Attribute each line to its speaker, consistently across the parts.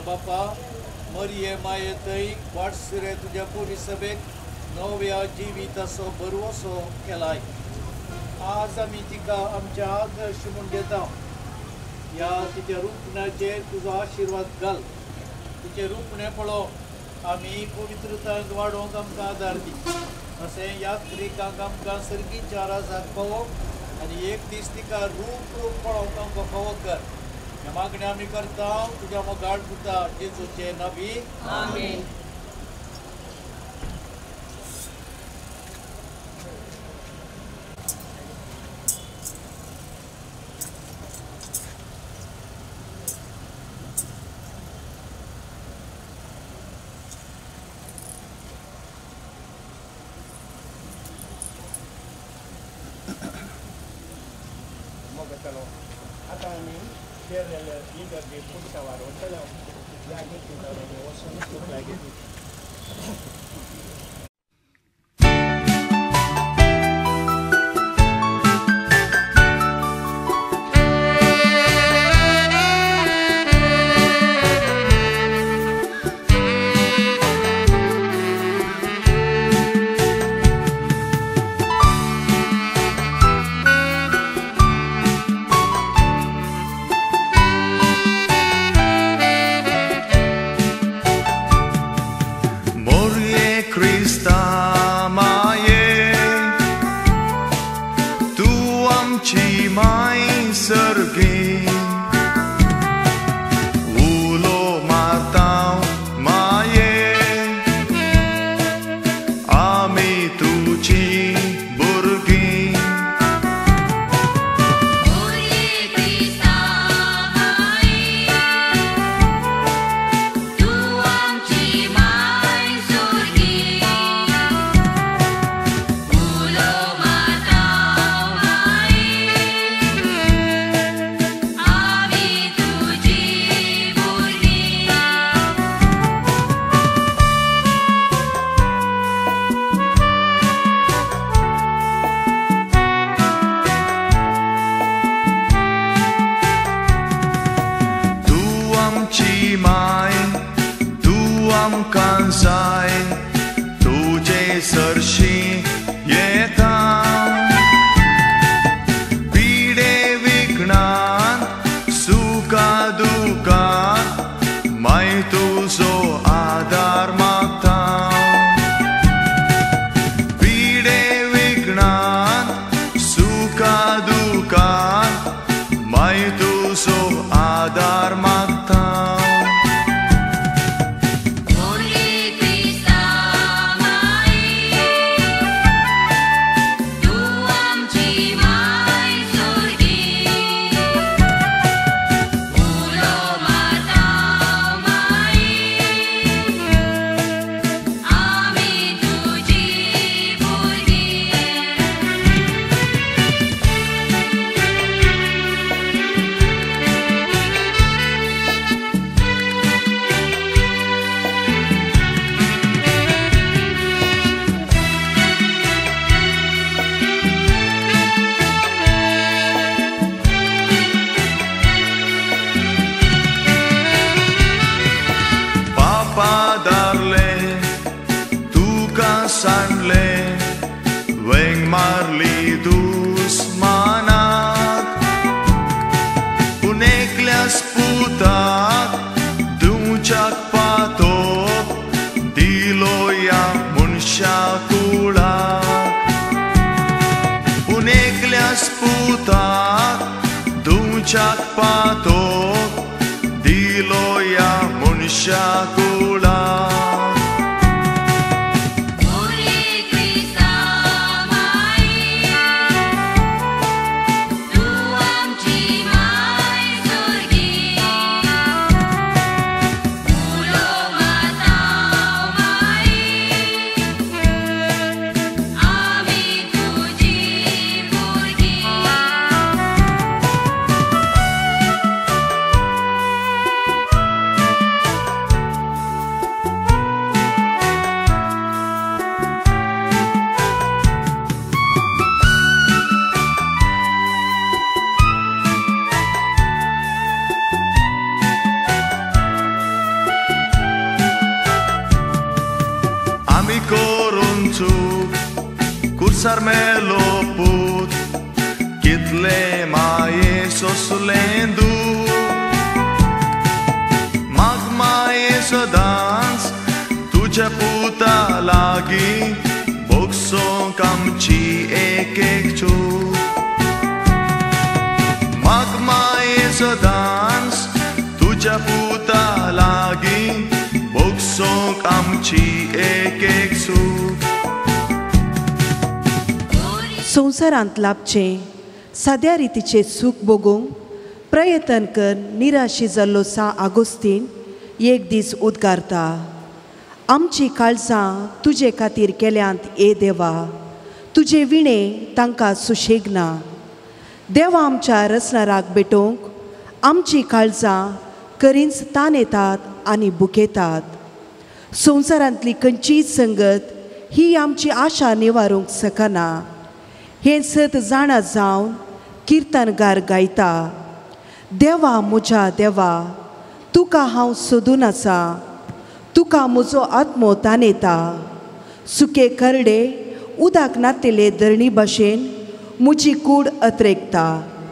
Speaker 1: बापा मरिये मायेतय वाट्स रे तुझ्या पोरी सभेक नव्या जिविताचो बरवसो केलाय. आज आमी तिका आमच्या आदर्श म्हूण घेता. ह्या तिच्या रुपणाचेर तुजो आशिर्वाद घाल. तिचे रुपणे पळोवन आमी पवित्रतायेंत वाडोवंक आमकां आदार दी. अशें यात्रिकांक आमकां सर्गीच्या राजाक पावोवंक आनी एक दीस तिका रूप पळोवंक आमकां फावो कर. हे मागणी आमी करता तुज्या मोगाळ पुता जेजूचे नांवी. आमीन.
Speaker 2: आता आम्ही केरळ इकडे पुढच्या वाढवून त्याला लागेल लागेल.
Speaker 3: sarmelo put, kitle mae sosulendu. Magmae să dans, tuđa puta lagi, bokso kamci ekekču. Magmae să dans, tuđa puta lagi, bokso kamci ekeksu.
Speaker 4: संवसारांत लाभचें साद्या रितीचें सूख भोगूंक प्रयत्न कर निराशी जाल्लो सा आगोस्तीन एक दीस उद्गारता. आमची काळजां तुजे खातीर केल्यांत ए देवा, तुजे विणे तांकां सुशेगना. देवा आमच्या रसनाराक भेटोवंक आमची काळजां करींच तान येतात आनी बुकेतात. संवसारांतली खंयचीच संगत ही आमची आशा निवारूंक शकना. हें सत जाणा जावन किर्तनगार गायता. देवा म्हज्या देवा, तुका हांव सोदून आसा, तुका म्हजो आत्मो ताणेता. सुके करडे उदक नातेले धरणी भाशेन म्हजी कूड अत्रेकता.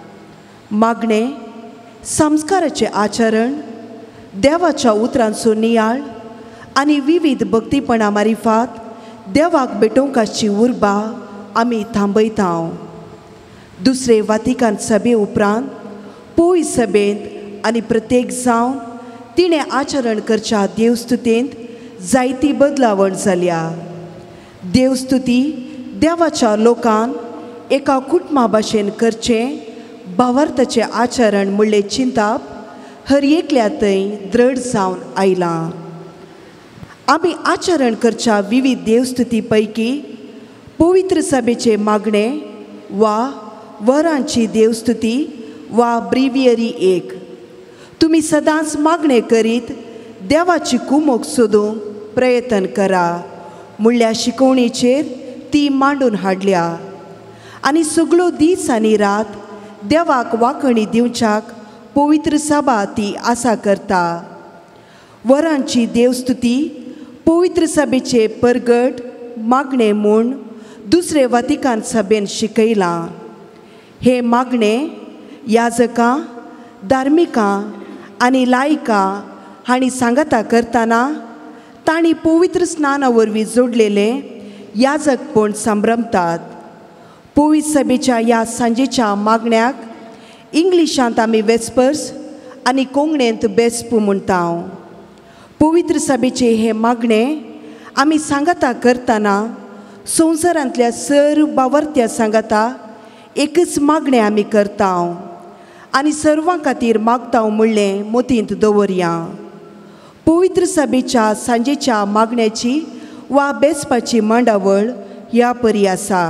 Speaker 4: मागणें संस्काराचें आचरण, देवाच्या उतरांचो नियाळ आनी विविध भक्तीपणा मारिफात देवाक भेटोवंकाची उर्बा आमी थांबयतांव. दुसरे वातिकान सभे उपरांत पोय सभेंत आनी प्रत्येक जावन तिणें आचरण करच्या देवस्तुतेंत जायती बदलावण जाल्या. देवस्तुती देवाच्या लोकान एका कुटुंबा भाशेन करचें भावार्थाचें आचरण म्हणलें चिंताप हर एकल्या थंय दृढ जावन आयलां. आमी आचरण करच्या विविध देवस्तुती पैकी पवित्र सभेचे मागणे वा वरांची देवस्तुती वा ब्रिवियरी एक. तुमी सदांच मागणे करीत देवाची कुमोक सोदूंक प्रयत्न करा म्हणल्या शिकवणीचेर ती मांडून हाडल्या. आनी सगळो दीस आनी रात देवाक वाखणी दिवच्याक पवित्र सभा ती आसा करता. वरांची देवस्तुती पवित्र सभेचे परगट मागणे म्हूण दुसरे वातिकान सभेन शिकयलां. हे मागणे याजकां, धार्मिकां आनी लायकां हांणी सांगता करतना तांणी पवित्र स्नाना वरवीं जोडलेले याजकपण संभ्रमतात. पवित्र सभेच्या ह्या सांजेच्या मागण्याक इंग्लिशांत आमी वेस्पर्स आनी कोंकणींत बेस्पू म्हणटाव. पवित्र सभेचे हे मागणे आमी सांगता करतना संवसारांतल्या सर्व भावार्थ्या सांगता एकच मागणें आमी करतांव आनी सर्वां खातीर मागतांव म्हणलें मतींत दवरया. पवित्र सभेच्या सांजेच्या मागण्याची वा बेसपाची मांडावळ ह्या परी आसा.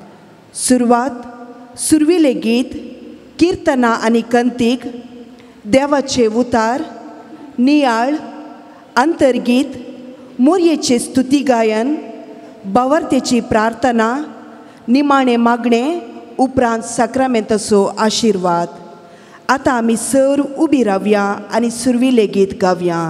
Speaker 4: सुरवात सुरविले गीत, किर्तनां आनी कंतीक, देवाचे उतार, नियाळ, अंतरगीत, मोरयेचे स्तुती गायन, भावार्थेची प्रार्थना, निमाणे मागणे उपरांत साक्रामेंताचो आशिर्वाद. आतां आमी सर्व उबी रावया आनी सुरविले गीत गावया.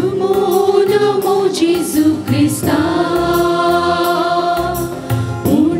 Speaker 5: Jesus Christa,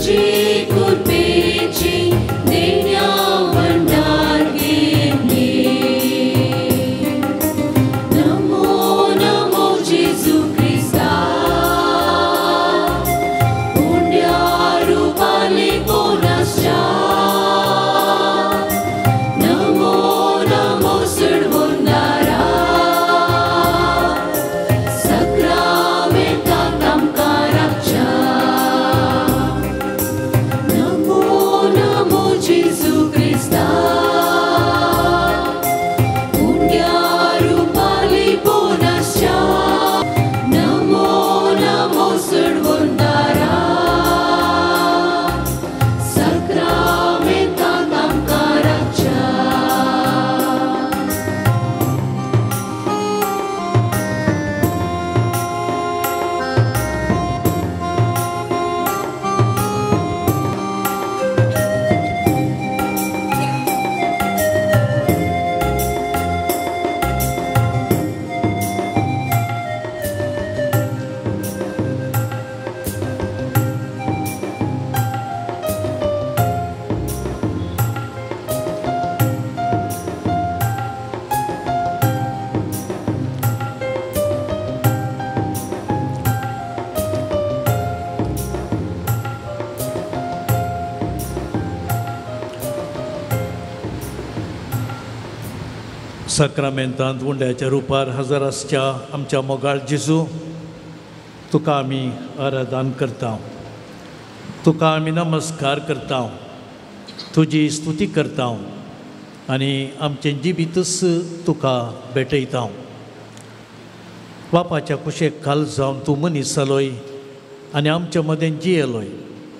Speaker 1: साक्रामेंतांत उंड्याच्या रुपार हजर आसच्या आमच्या मोगाळ जेजू तुका आमी आराधन करता, तुका आमी नमस्कार करता, तुजी स्तुती करता आनी आमचें जिवीतच तुका भेटयता. बापाच्या कुशेक काल जावन तूं मनीस जालोय आनी आमच्या मदें जियेलोय.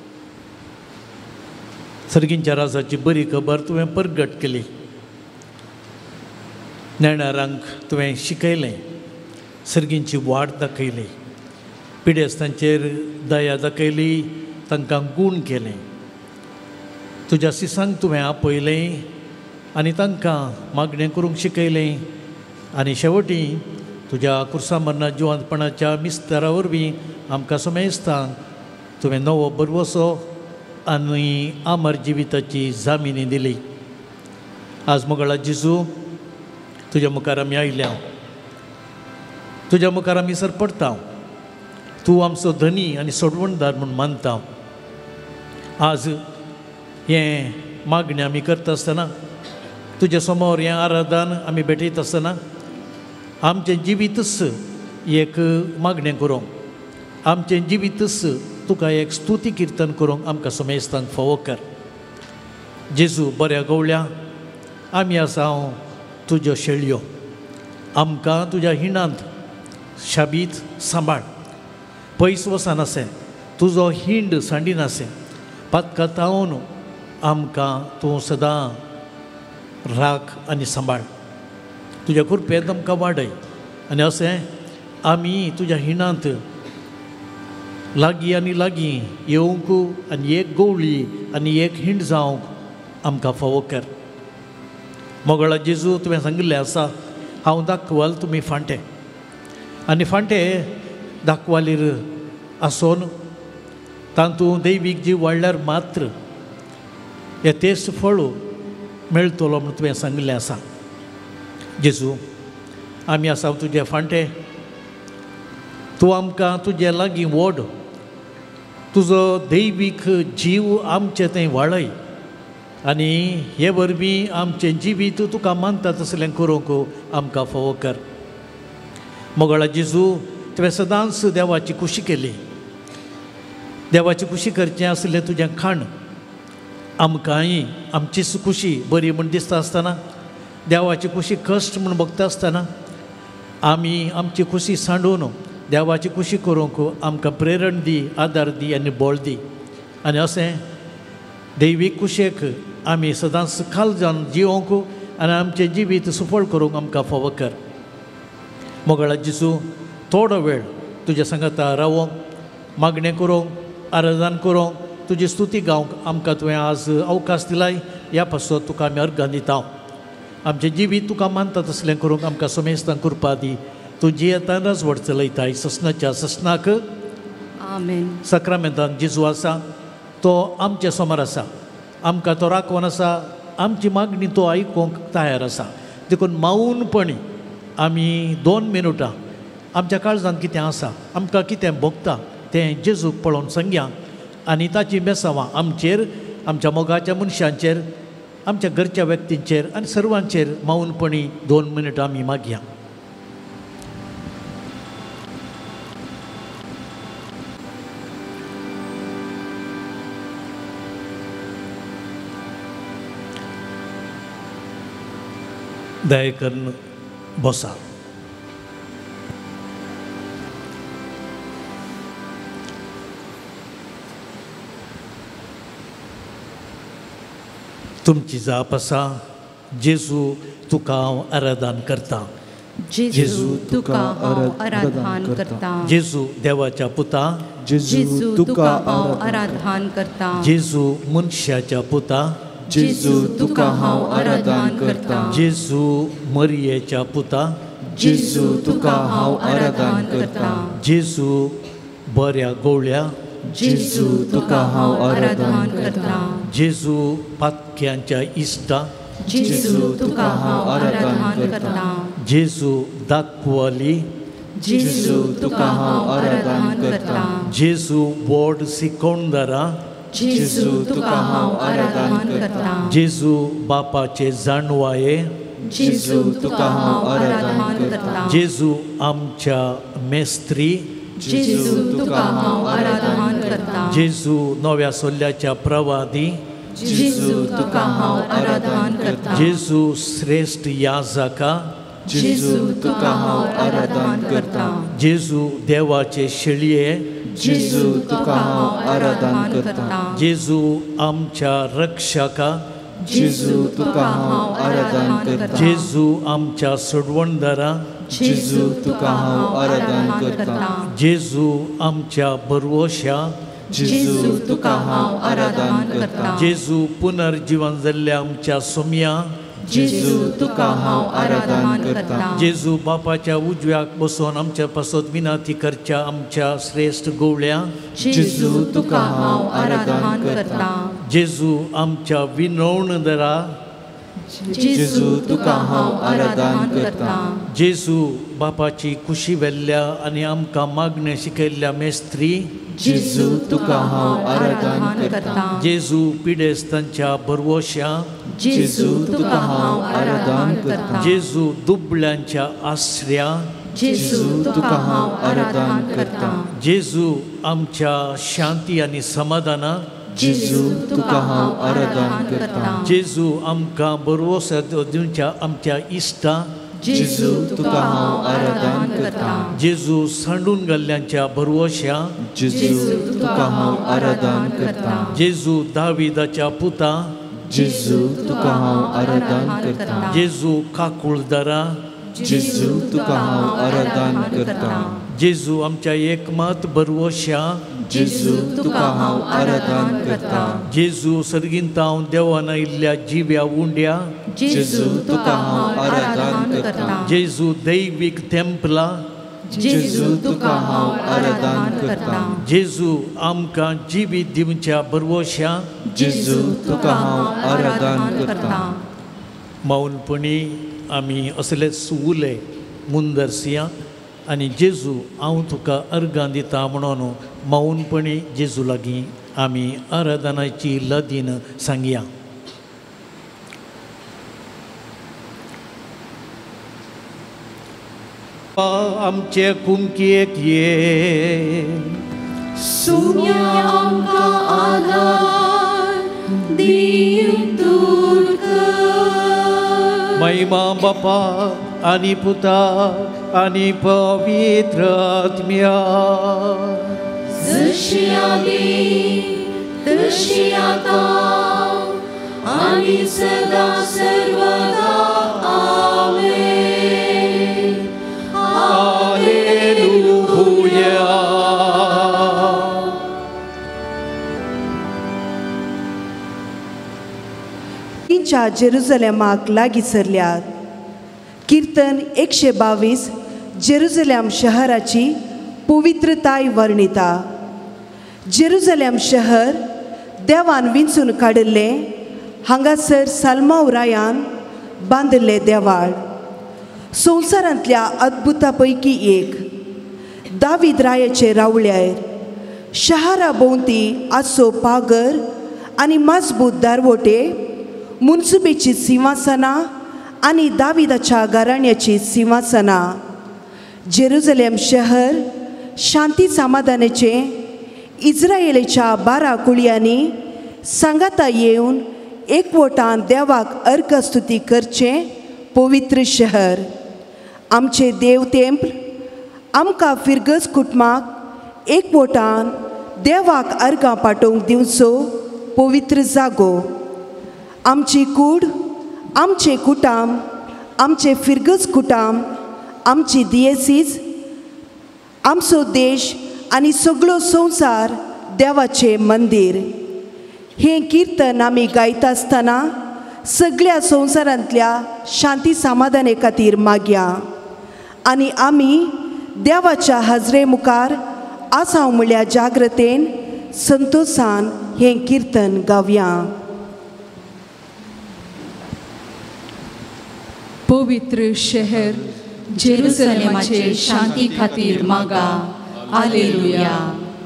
Speaker 1: सर्गींच्या राजाची बरी खबर तुवें परगट केली. नेणारांक तुवें शिकयलें, सर्गींची वाट दाखयली, पिडेस्तांचेर दया दाखयली, तांकां गूण केलें. तुज्या सिसांक तुवें आपयलें आनी तांकां मागणें करूंक शिकयलें. आनी शेवटी तुज्या कुर्सा मरना जिवंतपणाच्या मिस्तारा वरवीं आमकां समेस्तां तुवें नवो बरवसो आनी अमर जिविताची जामिनी दिली. आज मोगळा जेजू तुज्या मुखार आमी आयल्या, तुज्या मुखार आमी सरपडटा. तूं आमचो धनी आनी सोडवणदार म्हूण मानता. आज हें मागणें आमी करता आसतना, तुज्या समोर हें आराधन आमी भेटयता आसतना आमचें जिवीतच एक मागणें करूंक, आमचें जिवीतच तुका एक स्तुती किर्तन करूंक आमकां समेस्तांक फावो कर. जेजू बऱ्या गवळ्या आमी आसा तुज्यो शेळयो. आमकां तुज्या हिणांत शाबीत सांबाळ. पयस वचनासे तुजो हिंड सांडिनासे. पातकातावन आमकां तूं सदां राख आनी सांबाळ. तुज्या कृपेंत आमकां वाडय आनी अशें आमी तुज्या हिणांत लागीं आनी लागीं येवंक आनी एक गवळी आनी एक हिंड जावंक आमकां फावो कर. मोगळा जेजू तुवें सांगिल्लें आसा, हांव दाखवाल तुमी फांटे. आनी फांटे दाखवालीर आसोन तातूंत दैवीक जीव वाडल्यार मात्र हे तेस्त फळ मेळटलो म्हूण तुवें सांगिल्लें आसा. जेजू आमी आसा तुजे फांटे. तूं आमकां तुजे लागीं व्हड, तुजो दैवीक जीव आमचे थंय वाडय आनी हे वरवीं आमचें जिवीत तुका मानता तसलें करूंक आमकां फावो कर. मोगळा जेजू तुवें सदांच देवाची खुशी केली. देवाची खुशी करचें आसलें तुजें खाण. आमकांय आमचीच खुशी बरी म्हूण दिसता आसतना, देवाची खुशी कश्ट म्हूण भोगता आसतना आमी आमची खुशी सांडून देवाची खुशी करूंक आमकां प्रेरण दी, आदार दी आनी बळ दी. आनी अशें दैवीक खुशेक आमी सदांच खाल जावन जिवंक आनी आमचें जिवीत सुफळ करूंक आमकां फावो कर. मोगळा जेजू थोडो वेळ तुज्या सांगाता रावोंक, मागणें करूंक, आराधन करूंक, तुजी स्तुती गावंक आमकां तुवें आज अवकाश दिलाय. ह्या पासत तुका आमी अर्गां दिता. आमचें जिवीत तुका मानता तसलें करूंक आमकां समेस्तांक कृपा दी. तूं जियेता राजवट चलयताय ससनाच्या ससनाक.
Speaker 4: आमेन.
Speaker 1: साक्रामेंतांत जेजू आसा, तो आमचे समोर आसा, आमकां तो राखून आसा, आमची मागणी तो आयकूंक तयार आसा. देखून मौनपणी आमी 2 मिनटां आमच्या काळजांत कितें आसा, आमकां कितें भोगता तें जेजूक पळोवन सांगया आनी ताची मेसावां आमचेर, आमच्या मोगाच्या मनशांचेर, आमच्या घरच्या व्यक्तींचेर आनी सर्वांचेर मौनपणी 2 मिनटां आमी मागया. दया करून बसा. तुमची जाप आसा. जेजू तुका हांव आराधन करता.
Speaker 5: जेजू तुका हांव आराधन करता.
Speaker 1: जेजू देवाच्या पुता.
Speaker 5: जेजू तुका हांव आराधन करता.
Speaker 1: जेजू मनशाच्या पुता.
Speaker 5: जेजू तुका हांव आराधन करता.
Speaker 1: जेजू मरियेच्या पुता.
Speaker 5: जेजू तुका हांव आराधन करता.
Speaker 1: जेजू बऱ्या गोवळ्या.
Speaker 5: जेजू तुका हांव आराधन करता.
Speaker 1: जेजू पातक्यांच्या इश्टा.
Speaker 5: जेजू तुका हांव आराधन करता.
Speaker 1: जेजू दाखवली.
Speaker 5: जेजू तुका हांव आराधन करता.
Speaker 1: जेजू व्हड सिकोंदरा.
Speaker 5: जेजू तुका हांव आराधन करता.
Speaker 1: जेजू बापाचे जाणवाये.
Speaker 5: जेजू तुका हांव आराधन करता.
Speaker 1: जेजू आमच्या मेस्त्री.
Speaker 5: जेजू तुका हांव आराधन करता.
Speaker 1: जेजू नव्या सोल्ल्याच्या प्रवादी.
Speaker 5: जेजू तुका हांव आराधन करता.
Speaker 1: जेजू श्रेष्ठ याजका.
Speaker 5: जेजू तुका हांव आराधन करता.
Speaker 1: जेजू देवाचे शेळये.
Speaker 5: जेजू तुका हांव आराधन करता.
Speaker 1: जेजू आमच्या रक्षका.
Speaker 5: जेजू तुका हांव आराधन करता.
Speaker 1: जेजू आमच्या सोडवणदारा.
Speaker 5: जेजू तुका हांव आराधन करता.
Speaker 1: जेजू आमच्या बरवोशा.
Speaker 5: जेजू तुका हांव आराधन करता.
Speaker 1: जेजू पुनर्जीवन जाल्ल्या आमच्या सोम्या.
Speaker 5: जेजू तुका हांव आराधन करता.
Speaker 1: जेजू बापाच्या उजव्याक बसून आमच्या पासत विनंती करच्या आमच्या श्रेष्ठ गोवळ्या.
Speaker 5: जेजू तुका हांव आराधन करता.
Speaker 1: जेजू आमच्या विनवणदारा.
Speaker 5: जेजू तुका हांव आराधन करता.
Speaker 1: जेजू बापाची कुशी वेल्ल्या आनी आमकां मागणें शिकयल्ल्या मेस्त्री.
Speaker 5: जेजू तुका हांव आराधन करता.
Speaker 1: जेजू पिडेस्तांच्या बरवोशा.
Speaker 5: जेजू तुका हांव आराधन करता.
Speaker 1: जेजू दुबळ्यांच्या आश्रया.
Speaker 5: जेजू तुका हांव आराधन करता.
Speaker 1: जेजू आमच्या शांती आनी समाधाना.
Speaker 5: जेजू तुका हांव आराधन करता.
Speaker 1: जेजू आमकां बरवोस दिवच्या आमच्या इश्टा.
Speaker 5: जेजू तुका हांव आराधन करता.
Speaker 1: जेजू सांडून घाल्ल्यांच्या बरवोशा.
Speaker 5: जेजू तुका हांव आराधन करता.
Speaker 1: जेजू दाविदाच्या पुता.
Speaker 5: जेजू तुका हांव आराधन करता.
Speaker 1: जेजू काकुळदारा.
Speaker 5: जेजू तुका हांव आराधन करता.
Speaker 1: जेजू आमच्या एकमात बरवोशा.
Speaker 5: जेजू तुका हांव आराधन करता.
Speaker 1: जेजू सर्गिंतांव देवान आयिल्ल्या जिव्या उंड्या.
Speaker 5: जेजू तुका हांव आराधन करता.
Speaker 1: जेजू दैवीक तेंपला.
Speaker 5: जेजू तुका हांव आराधन करता.
Speaker 1: जेजू आमकां जिवीत दिवच्या बरवोशा.
Speaker 5: जेजू तुका हांव आराधन करता.
Speaker 1: मौनपणी आमी असलेच उलय मुंदरसिया आनी जेजू हांव तुका अर्गां दिता म्हणून मौनपणी जेजू लागीं आमी आराधनाची लदीन सांगया. आमचे कुमकेक ये.
Speaker 5: सुम्या आमकां आधार दिवं दूर कर.
Speaker 1: महिमा बापा आनी पुता आनी पवित्र आत्म्या.
Speaker 5: जशी आदी तशी आता आनी सदा सर्वदा आमेन.
Speaker 1: हालेलुया.
Speaker 4: तींच्या जेरुजलेमाक लागीं सरल्यात. कीर्तन 122 जेरुजलेम शहराची पवित्रताय वर्णिता. जेरुजलेम शहर देवान विंचून काडिल्ले हांगासर साल्माउरायान बांदिल्ले देवाळ संवसारांतल्या अद्भुता पैकी एक दावीद रायाचे रावळ्यार शहरा भोंवती आसो पागर आनी मजबूत दारवोटे मुन्सुबेची सिंहासनां आनी दाविदाच्या घराण्याची सिंहासनां जेरुसलेम शहर शांती समाधानाचे इस्रायेलीच्या 12 कुळयांनी सांगाता येवन एकवटान देवाक अर्घ स्तुती करचे पवित्र शहर आमचे देव तेंप्ल आमकां फिरगस कुटुंबाक एकवटान देवाक अर्घां पाठोवंक दिवचो पवित्र जागो आमची कूड आमचे कुटाम आमचे फिरगस कुटाम आमची दियेसीज आमचो देश आनी सगळो संवसार देवाचे मंदिर हें कीर्तन आमी गायता आसतना सगळ्या संवसारांतल्या शांती समाधाने खातीर मागया आनी आमी देवाच्या हजरे मुखार आसांव म्हणल्या जाग्रतेन संतोषान हें कीर्तन गावया.
Speaker 5: पवित्र शहर जेरुसलेमाचे शांती खातीर मागा. हालेलुया.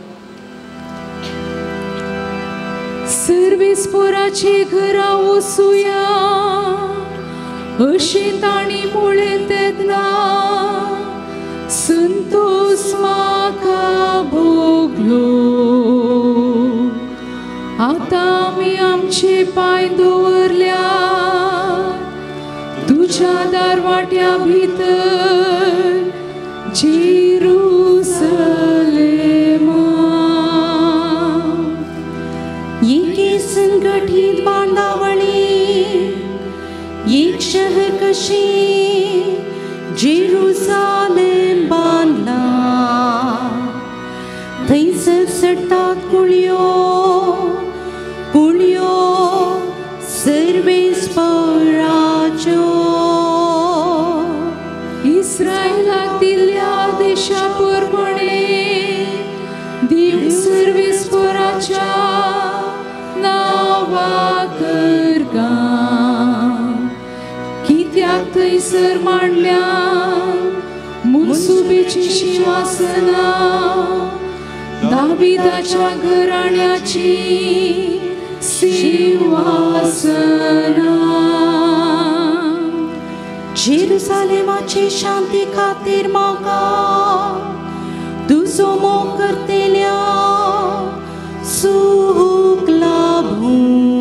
Speaker 5: सर्वेस्पराचे घरा वसूया अशें ताणी म्हळें तेन्ना संतोष म्हाका भोगलो. आतां आमी आमचे पांय दवरल्या तुझ्या दारवाट्या भितर जेरुसलेमा.
Speaker 6: एके संघटित बांधावळी एक शहर कशी जेरुसलेम बांधला. थंयसर सडटात कुळयो कुळयो सर्वेस्पराच्यो.
Speaker 5: इस्रायेलांतल्या देशा परमणे देव सर्वेस्पराच्या नांवाक अर्घा. कित्याक थंयसर मांडल्या मुन्सुबेची सिंहासनां दाविदाच्या घराण्याची सिंहासनां.
Speaker 6: जेरुसलेमाचे शांती खातीर म्हाका तुजो मोग करतेल्या सूख लाभूं.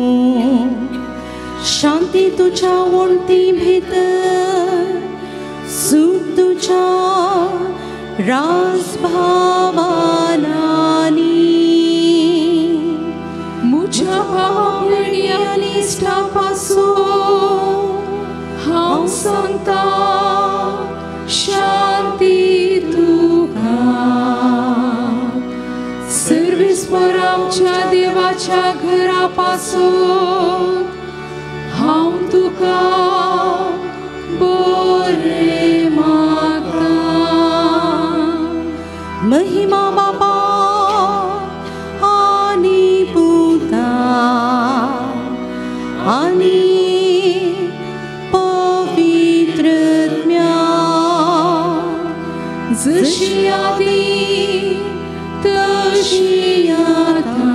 Speaker 6: शांती तुझ्या वणटी भितर सूख तुझ्या राजभावानी.
Speaker 5: म्हज्या भाव भयणी इश्टा पासून हांव सांगता शांती तुका. सर्वेस्पर आमच्या देवाच्या घरा पासून हांव तुका बरें मागता.
Speaker 6: महिमा बाबा आनी पुता आनी
Speaker 5: जशी आदी तशी आता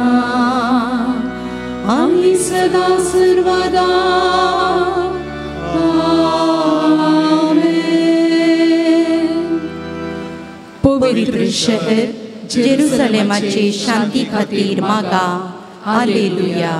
Speaker 5: आमी सदा सर्वदा.
Speaker 6: पवित्र शहर जेरुसलेमाचे शांती खातीर मागा. हालेलुया.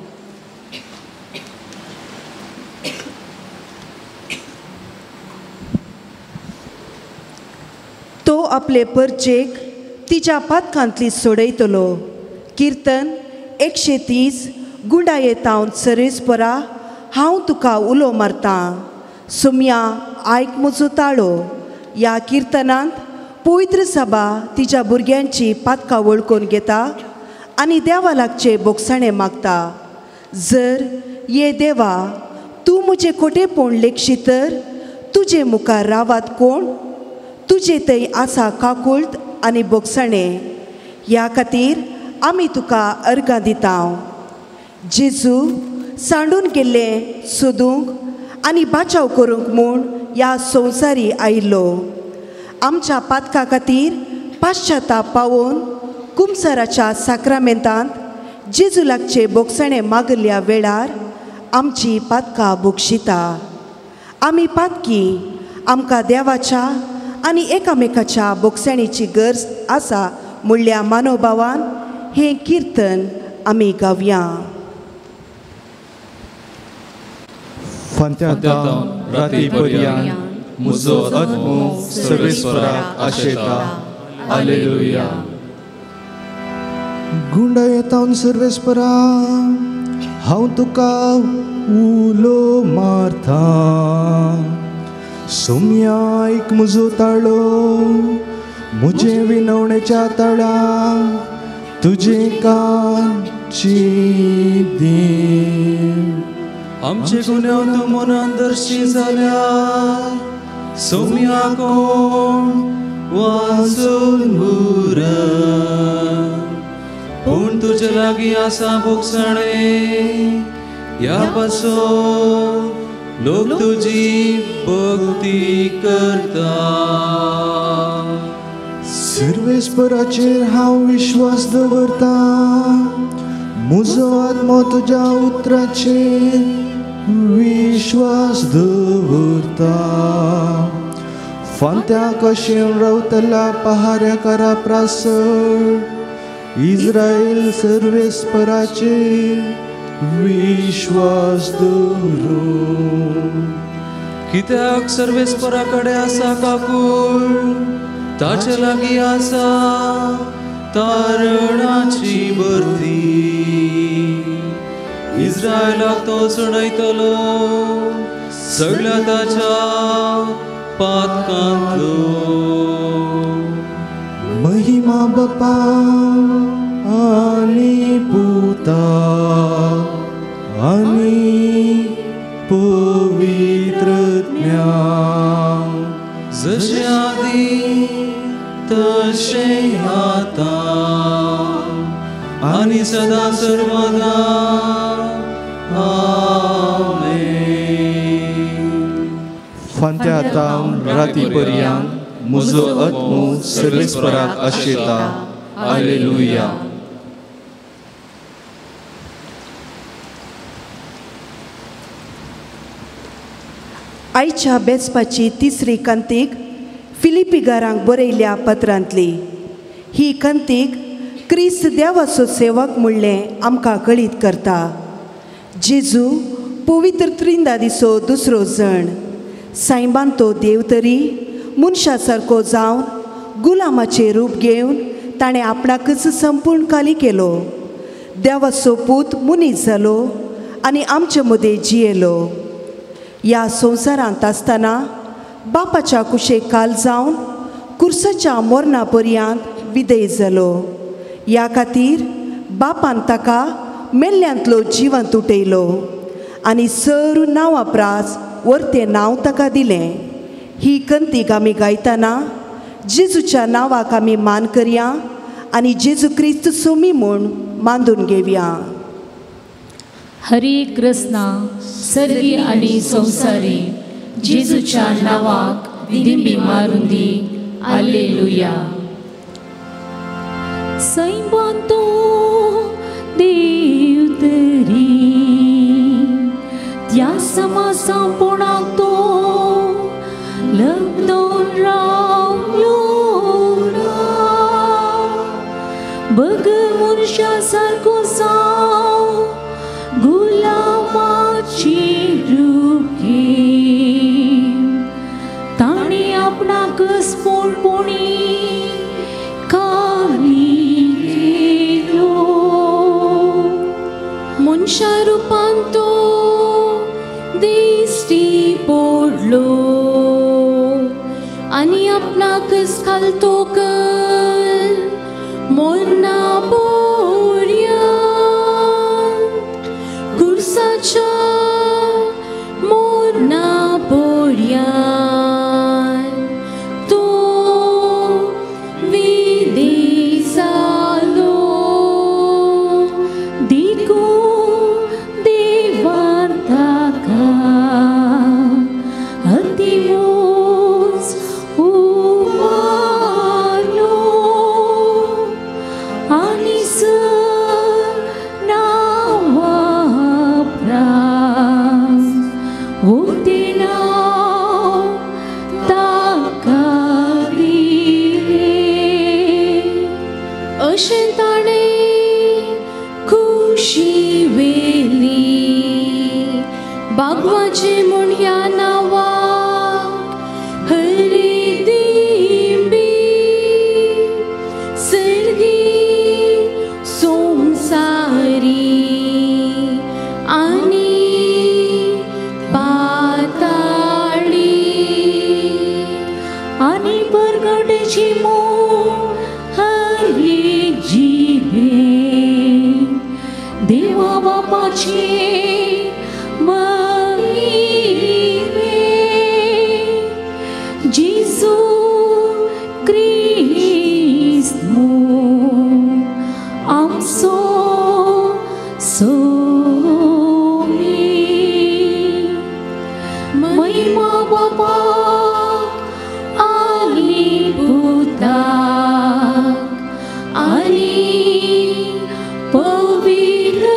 Speaker 4: तो आपले परचेक तिच्या पातकांतली सोडयतलो. कीर्तन 130 गुंडायेतावन सर्वेस्परा हांव तुका उलो मारतां. सुम्या आयक म्हजो ताळो. ह्या कीर्तनांत पवित्र सभा तिच्या भुरग्यांची पातकां वळखून घेता आनी देवा लागचे बोगसाणें मागता. जर ये देवा तूं म्हजें खोटेपण लेखशी तर तुजे मुखार रावात कोण. तुजे थंय आसा काकुळट आनी बोगसाणें. ह्या खातीर आमी तुका अर्गां दितांव. जेजू सांडून गेल्ले सोदूंक आनी बाचाव करूंक म्हूण ह्या संवसारी आयिल्लो. आमच्या पातका खातीर पाश्चाताप पावोवन कुमसाराच्या साक्रामेंतांत जेजू लागचे बोगसणे मागल्या वेळार आमची पातकां बोगशिता. आमी पातकी आमकां देवाच्या आनी एकामेकाच्या बोगसणेची गरज आसा म्हणल्या मनोभावान हें किर्तन आमी गावया.
Speaker 5: फांत्या राती पर्यंत म्हजो आत्मो सर्वेस्पराक आशेता. हालेलुया.
Speaker 7: गुंडा येतावन सर्वेस्परा हांव तुका उलो मारता. सोम्याक म्हजो ताळो म्हजे विनवणेच्या तळा तुजे कांची देव.
Speaker 5: आमचे गुन्यांव तूं मनान दर्शी जाल्यार सोम्या कोण वाचून उर. पूण तुजे लागीं आसा बोगसणे ह्या पासून लोक तुजी भक्ती करता.
Speaker 7: सर्वेस्पराचेर हांव विश्वास दवरता. म्हजो आत्मो तुज्या उतराचेर विश्वास दवरता. फांत्या कशें रावतला पहाऱ्याकारा प्रासड इस्रायल सर्वेस्पराचेर विश्वास दवरून.
Speaker 5: कित्याक सर्वेस्परा कडेन आसा काकूळ ताचे लागीं आसा तारणाची बर्ती. इस्रायलाक तो चडयतलो सगळ्या ताच्या पातकांतलो.
Speaker 7: महिमा बापा आनी पुता आनी पवित्रत्म्या
Speaker 5: जशें आदी तशें आता आनी सदां सर्वदा. आमेन.
Speaker 7: फांत्या राती पर्यंत
Speaker 5: म्हजो आत्मो सर्वेस्पराक आशेता. हालेलुया.
Speaker 4: आयच्या बेसपाची तिसरी कंतीक फिलिपिगारांक बरयल्या पत्रांतली. ही कंतीक क्रिस्त देवाचो सेवक म्हणलें आमकां कळीत करता. जेजू पवित्र त्रिंदादीचो दुसरो जण सायबान तो देव तरी मनशा सारको जावन गुलामाचें रूप घेवन ताणें आपणाकच संपूर्ण खाली केलो. देवाचो पूत मनीस जालो आनी आमचे मदें जियेलो. ह्या संवसारांत आसतना बापाच्या कुशेक काल जावन कुर्साच्या मोरणा पर्यंत विधेय जालो. ह्या खातीर बापान ताका मेल्ल्यांतलो जिवंत उठयलो आनी सर नांवां प्रास वर्तें नांव ताका दिलें. ही कंतीक आमी गायतना जेजूच्या नांवाक आमी मान करया आनी जेजू क्रिस्त सोमी म्हूण मांडून घेवया.
Speaker 6: हरे कृष्णा सर्गी आनी संवसारी जेजूच्या नांवाक दिंबी मारून दी. हालेलुया. सैबान तो देव तरी त्या समासापणाक तो लग्न रावलो ना. बग मनशा सारको जाव गुलामाची रूप घेवन ताणें आपणाकच पोणपोणी खाली केलो. मनशा रुपान तो दिश्टी पडलो आनी आपणाकच घालतो कल मोरना कुर्साच्या मोरना पोरयान तो विधेय जालो. देवाचे म्हूण ह्या नांवाक हरी दिंबी सर्गी संसारी आनी पाताळी आनी परगटेची मोह हरी जिवे देवा बापाची Jesu Christ amso somi महिमा बापा आली पुता आली पवित्र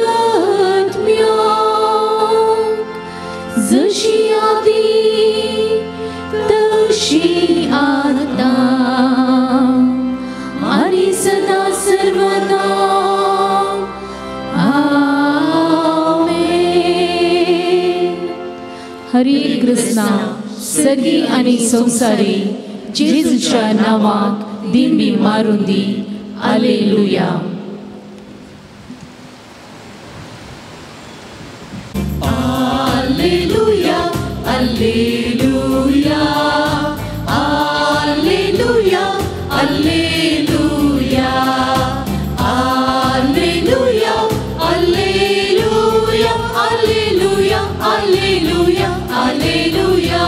Speaker 6: जशी आदी तशी आता आणि सदा सर्वदा आमेन. हरे कृष्णा सर्गी आणि संसारी जेजूच्या नावाक दिंबी मारून दी. Hallelujah. Alleluia, alleluia, alleluia, alleluia, alleluia, alleluia, alleluia, alleluia, alleluia,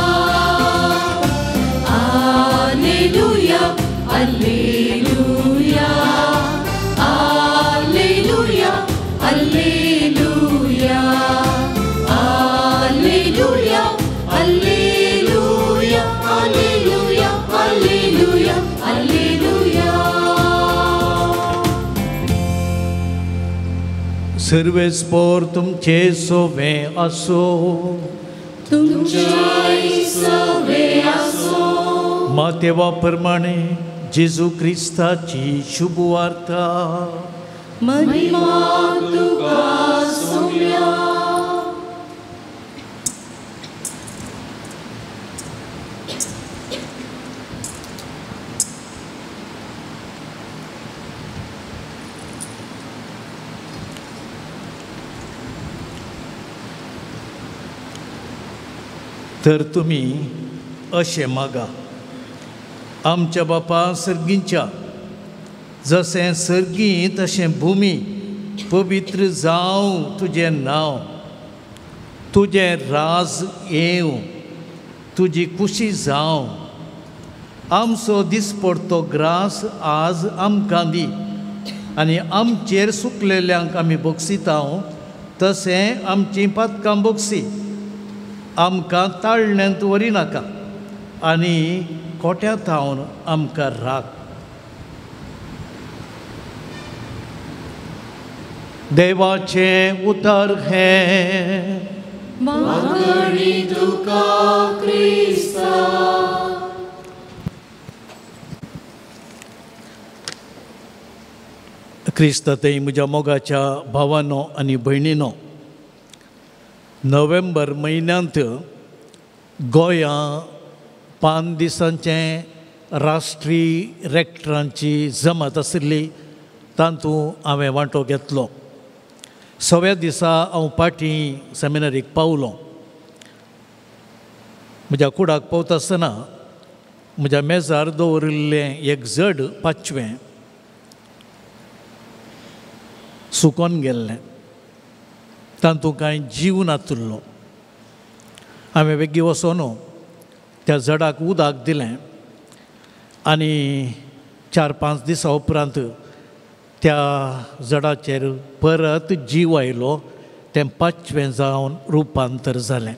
Speaker 6: alleluia, alleluia, alleluia, alleluia. Alleluia, alleluia, alleluia, alleluia, alleluia.
Speaker 1: सर्वेस्पोर तुमचे सोवे असो,
Speaker 6: तुमचे सवे असो.
Speaker 1: मातेवा प्रमाणे जेजू ख्रिस्ताची शुभ वार्ता.
Speaker 6: महिमा तुका सौम्या.
Speaker 1: तर तुम्ही अशें मागा. आमच्या बापा सर्गींच्या जशें सर्गी तशें भुमी पवित्र जावं तुजें नांव. तुजें राज येव, तुजी खुशी जावं. आमचो दिसपडतो ग्रास आज आमकां दी आनी आमचेर सुकलेल्यांक आमी बक्षिता तशें आमचीं पातकां बक्षी. आमकां ताळण्यांत व्हरिनाका आनी कोट्यांत थावन आमकां राख. देवाचें उतर हें
Speaker 6: मागणी तुका क्रिस्ता.
Speaker 1: क्रिस्तातय म्हज्या मोगाच्या भावांनो आनी भयणींनो, नोव्हेंबर म्हयन्यांत गोंयां 5 दिसांचें राष्ट्रीय रेक्टरांची जमात आशिल्ली, तातूंत हांवें वांटो घेतलो. 6व्या दिसा हांव फाटीं सेमिनारीक पावलो. म्हज्या कुडाक पावता आसतना म्हज्या मेजार दवरिल्लें एक जड 5वें सुकोन गेल्लें. तातूंत कांय जीव नातुल्लो. हांवें वेगी वचोन त्या जडाक उदक दिलें आनी 4-5 दिसां उपरांत त्या जडाचेर परत जीव आयलो. तें 5वें जावन रुपांतर जालें.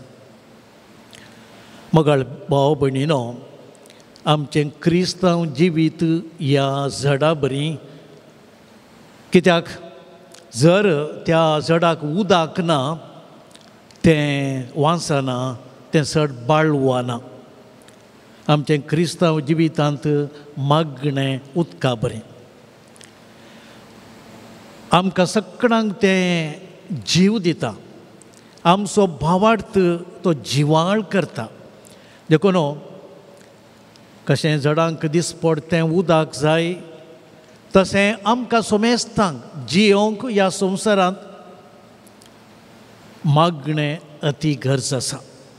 Speaker 1: मोगाळ भाव भयणीनो, आमचें क्रिस्तांव जिवीत ह्या जडा बरी. कित्याक जर त्या जडाक उदक ना तें वांसना, तें चड बाळवाना. आमचें क्रिस्तांव जिवितांत मागणें उदका बरें. आमकां सगळ्यांक तें जीव दिता आमचो भावार्थ तो जिवाळ करता. देखून कशें झाडांक दिसपडतें उदक जाय तशें आमकां सोमेस्तांक जियोंक ह्या संवसारांत मागणें अती गरज आसा.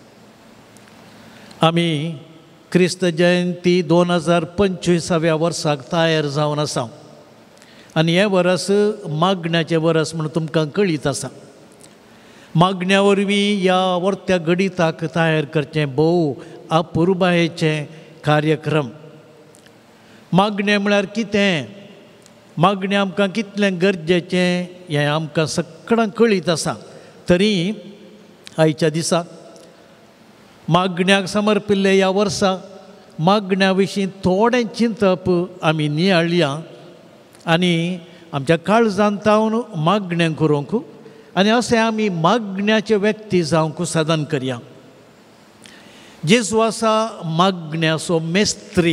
Speaker 1: आमी क्रिस्त जयंती 2025व्या वर्साक तयार जावन आसा आनी हें वर्स मागण्याचें वर्स म्हणून तुमकां कळीत आसा. मागण्या वरवीं ह्या वर्त्या घडिताक तयार करचें भोव अपुर्बायेचें कार्यक्रम. मागणें म्हळ्यार कितें, मागणें आमकां कितलें गरजेचें हें आमकां सगळ्यांक कळीत आसा. तरी आयच्या दिसा मागण्याक समर्पिल्ले ह्या वर्सा मागण्या विशीं थोडें चिंतप आमी नियाळया आनी आमच्या काळजांत तावन मागणें करूंक आनी अशें आमी मागण्याचे व्यक्ती जावंक साधन करया. जेजू आसा मागण्याचो मेस्त्री.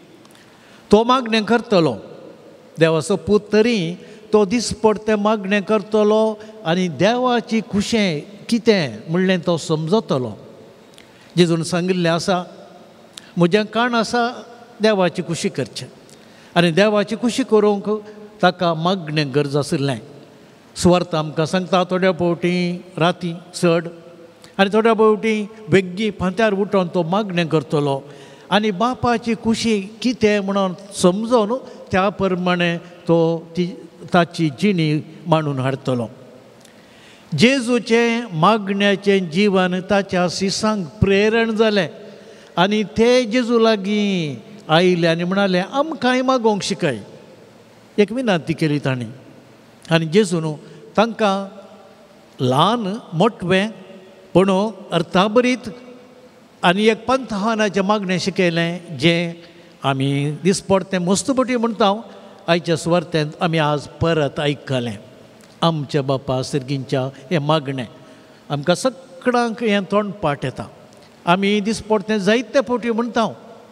Speaker 1: तो मागणें करतलो. देवाचो पूत तरी तो दिसपडतें मागणें करतलो आनी देवाची खुशें कितें म्हणलें तो समजतलो. जेजून सांगिल्लें आसा म्हजें काण आसा देवाची खुशी करचें आनी देवाची खुशी करूंक ताका मागणें गरज आशिल्लें. सुवार्थ आमकां सांगता थोड्या फावटी राती चड आनी थोड्या फावटी बेग्गी फांत्यार उठोन तो मागणें करतलो आनी बापाची खुशी कितें म्हणून समजून त्या प्रमाणे तो ताची जिणी मांडून हाडटलो. जेजूचें मागण्याचें जिवन ताच्या शिसांक प्रेरण जालें आनी ते जेजू लागीं आयले आनी म्हणाले आमकांय मागोवंक शिकय. एक विनंती केली तांणी आनी जेजून तांकां ल्हान मोठवें पूण अर्थाबरीत आनी एक पंथानाचें मागणें शिकयलें जें आमी दिसपडतें मस्तपटी म्हणटा आयच्या सुवार्थेंत आमी आज परत आयकलें. आमच्या बापा सर्गींच्या हें मागणें आमकां सगळ्यांक हें तोंडपाट येता. आमी दिसपडतें जायते फावटी म्हणटा.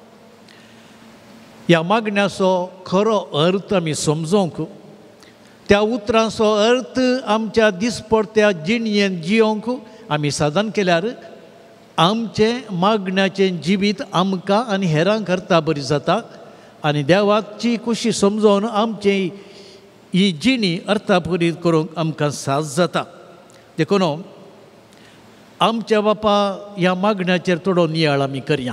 Speaker 1: ह्या मागण्याचो खरो अर्थ आमी समजूंक त्या उतरांचो अर्थ आमच्या दिसपडत्या जिणयेन जियोंक आमी साधन केल्यार आमचें मागण्याचें जिवीत आमकां आनी हेरांक करता बरी जाता आनी देवाची खुशी समजोवन आमची ही जिणी अर्थापुरीत करूंक आमकां साथ जाता. देखून आमच्या बापा ह्या मागण्याचेर थोडो नियाळ आमी करया.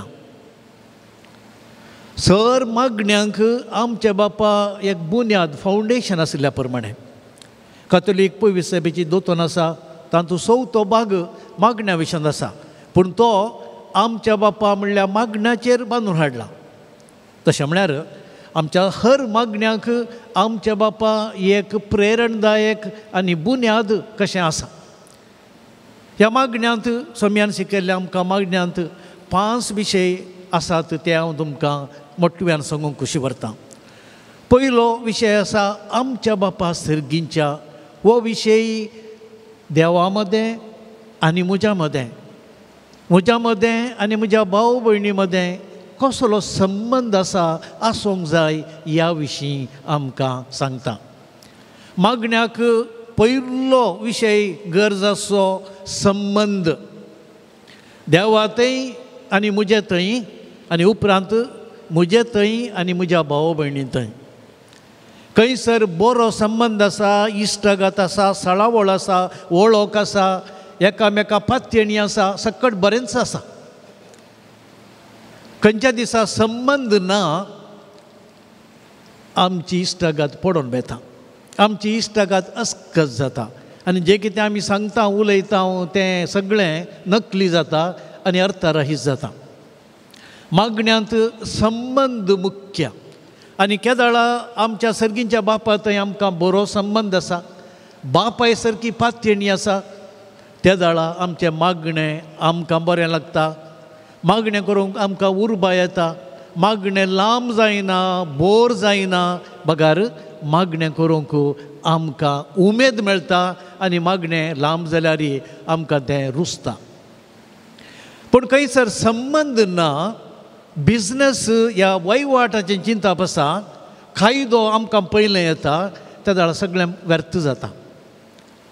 Speaker 1: सर मागण्यांक आमच्या बापा एक बुन्याद फावंडेशन आशिल्ल्या प्रमाणे कातोलीक पवित्र सभेची दोतोन आसा तातूंत 6थो भाग मागण्या विशयान आसा पूण तो आमच्या बापा म्हणल्यार मागण्याचेर बांदून हाडला. तशें म्हळ्यार आमच्या हर मागण्यांक आमच्या बापा एक प्रेरणदायक आनी बुन्याद कशें आसा. ह्या मागण्यांत सोम्यान शिकयल्ले आमकां मागण्यांत 5 विशय आसात ते हांव तुमकां मोठव्यान सांगूंक खुशी व्हरतां. पयलो विशय आसा आमच्या बापा सर्गींच्या. हो विशय देवा मदें आनी म्हज्या मदें आनी म्हज्या भाव भयणी मदें कसलो संबंद आसा आसूंक जाय ह्या विशीं आमकां सांगता. मागण्याक पयलो विशय गरजाचो संबंद देवा थंय आनी म्हजे थंय आनी उपरांत म्हजे थंय आनी म्हज्या भाव भयणी थंय. खंयसर बरो संबंद आसा, इश्टगात आसा, सळावळ आसा, वळख आसा, एकामेका पातयणी आसा, सकट बरेंच आसा. खंयच्या दिसा संबंद ना आमची इश्टगात पडोवन बेता, आमची इश्टगात अस्कस जाता आनी जें कितें आमी सांगता उलयता तें सगळें नकली जाता आनी अर्थरहीत जाता. मागण्यांत संबंद मुख्य आनी केदाळा आमच्या सर्गींच्या बापा थंय आमकां बरो संबंद आसा, बापाय सारकी पातयणी आसा. तेदाळा आमचें मागणें आमकां बरें लागता, मागणें करूंक आमकां उर्बा येता, मागणें लांब जायना, बोर जायना, बगार मागणें करूंक आमकां उमेद मेळटा आनी मागणें लांब जाल्यारय आमकां तें रुचता. पूण खंयसर संबंद ना, बिजनस ह्या वैवाटाचें चिंतप आसा, कायदो आमकां पयलें येता, तेदाळ सगळें व्यर्थ जाता.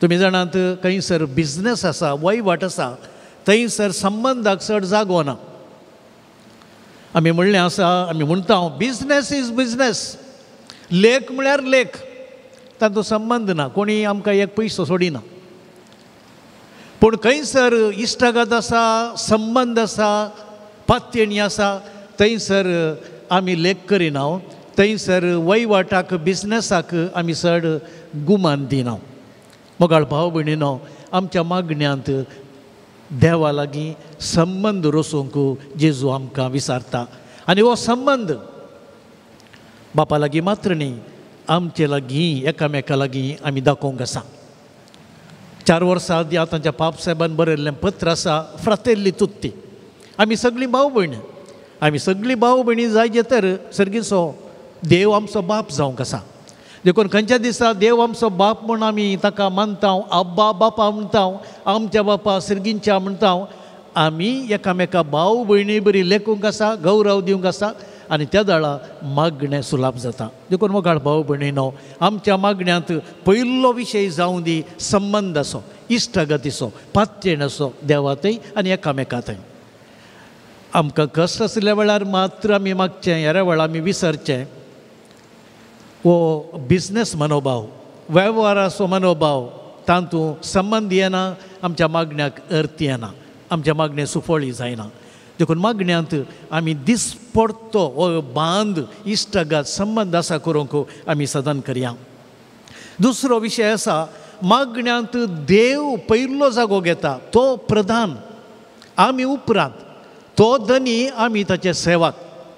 Speaker 1: तुमी जाणात खंयसर बिझनेस आसा वयवाट आसा थंयसर संबंदाक चड जागो ना. आमी म्हणलें आसा, आमी म्हणटा बिझनेस इज बिझनेस, लेख म्हळ्यार लेख, तातूंत संबंद ना, कोणी आमकां एक पयसो सोडिना. पूण खंयसर इश्टागत आसा, संबंद आसा, पात्यणी आसा, थंयसर आमी लेख करिना, थंयसर वयवाटाक बिझनेसाक आमी चड गुमान दिना. मोगाळ भाव भयणीनो, आमच्या मागण्यांत देवा लागीं संबंद रोसूंक जेजू आमकां विचारता. आनी हो संबंद बापा लागीं मात्र न्ही, आमचे लागीं एकामेका लागीं आमी दाखोवंक आसा. 4 वर्सां आदी आतांच्या पाप साहेबान बरयल्लें पत्र आसा फ्रातेल्ली तुत्ती. आमी सगळीं भाव भयणी, आमी सगळीं भाव भयणी जाय तर सर्गीचो देव आमचो बाप जावंक आसा. देखून खंयच्या दिसा देव आमचो बाप म्हूण आमी ताका मानता, आब्बा बापा म्हणटा, आमच्या बापा सर्गींच्या म्हणटा. आमी एकामेका भाव भयणी बरी लेखूंक आसा, गौरव दिवंक आसा आनी त्या दाळा मागणें सुलाभ जाता. देखून मोगाळ भाव भयणीनो, आमच्या मागण्यांत पयलो विशय जावं दी संबंद असो, इश्टागतीचो, पात्यण असो देवातय आनी एकामेकांतय. आमकां कश्ट आसल्या वेळार मात्र आमी मागचें, ह्या वेळार आमी विसरचें वो बिझनेस मनोभाव, वेव्हाराचो मनोभाव, तातूंत संबंद येना, आमच्या मागण्याक अर्थ येना, आमच्या मागणे सुफळी जायना. देखून मागण्यांत आमी दिसपडतो हो बांद इश्टागत संबंद आसा करूंक आमी सदां करया. दुसरो विशय आसा, मागण्यांत देव पयलो जागो घेता, तो प्रधान, आमी उपरांत, तो धनी, आमी ताचे सेवक.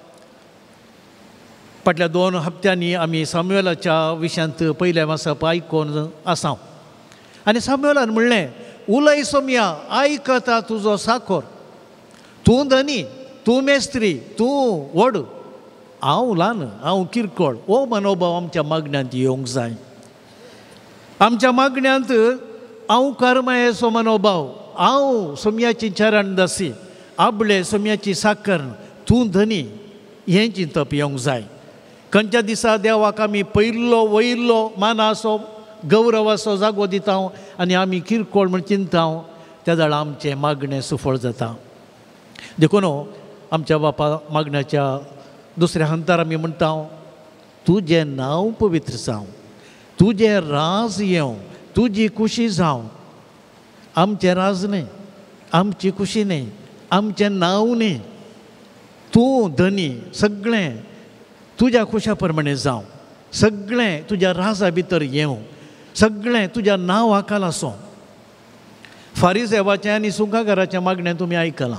Speaker 1: फाटल्या 2 हप्त्यांनी आमी सामुएलाच्या विशयांत पयले वाचप आयकोन आसा. आनी सामुएलान म्हणलें, उलय सोम्या, आयकता तुजो साकोर, तूं धनी, तूं मेस्त्री, तूं व्हड, हांव ल्हान, हांव किरकोळ. हो मनोभाव आमच्या मागण्यांत येवंक जाय. आमच्या मागण्यांत हांव कर्मयेचो मनोभाव, हांव सोम्याची चरण दासी, आबळे सोम्याची साकर, तूं धनी, हें चिंतप येवंक जाय. खंयच्या दिसा देवाक आमी पयलो वयलो मानाचो गौरवाचो जागो दिता आनी आमी किरकोळ म्हण चिंता, त्या दाळा आमचें मागणें सुफळ जाता. देखून आमच्या बापा मागण्याच्या दुसऱ्या हंतार आमी म्हणटा, तुजें नांव पवित्र जावं, तुजें राज येवं, तुजी खुशी जावं. आमचें राज न्ही, आमची खुशी न्ही, आमचें नांव न्ही. तूं धनी, सगळें तुज्या खुशा प्रमाणे जावं, सगळें तुज्या राजा भितर येवं, सगळें तुज्या नांवा खाला आसूं. फारिजेवाचें आनी सुकाकाराच्या मागण्या तुमी आयकलां.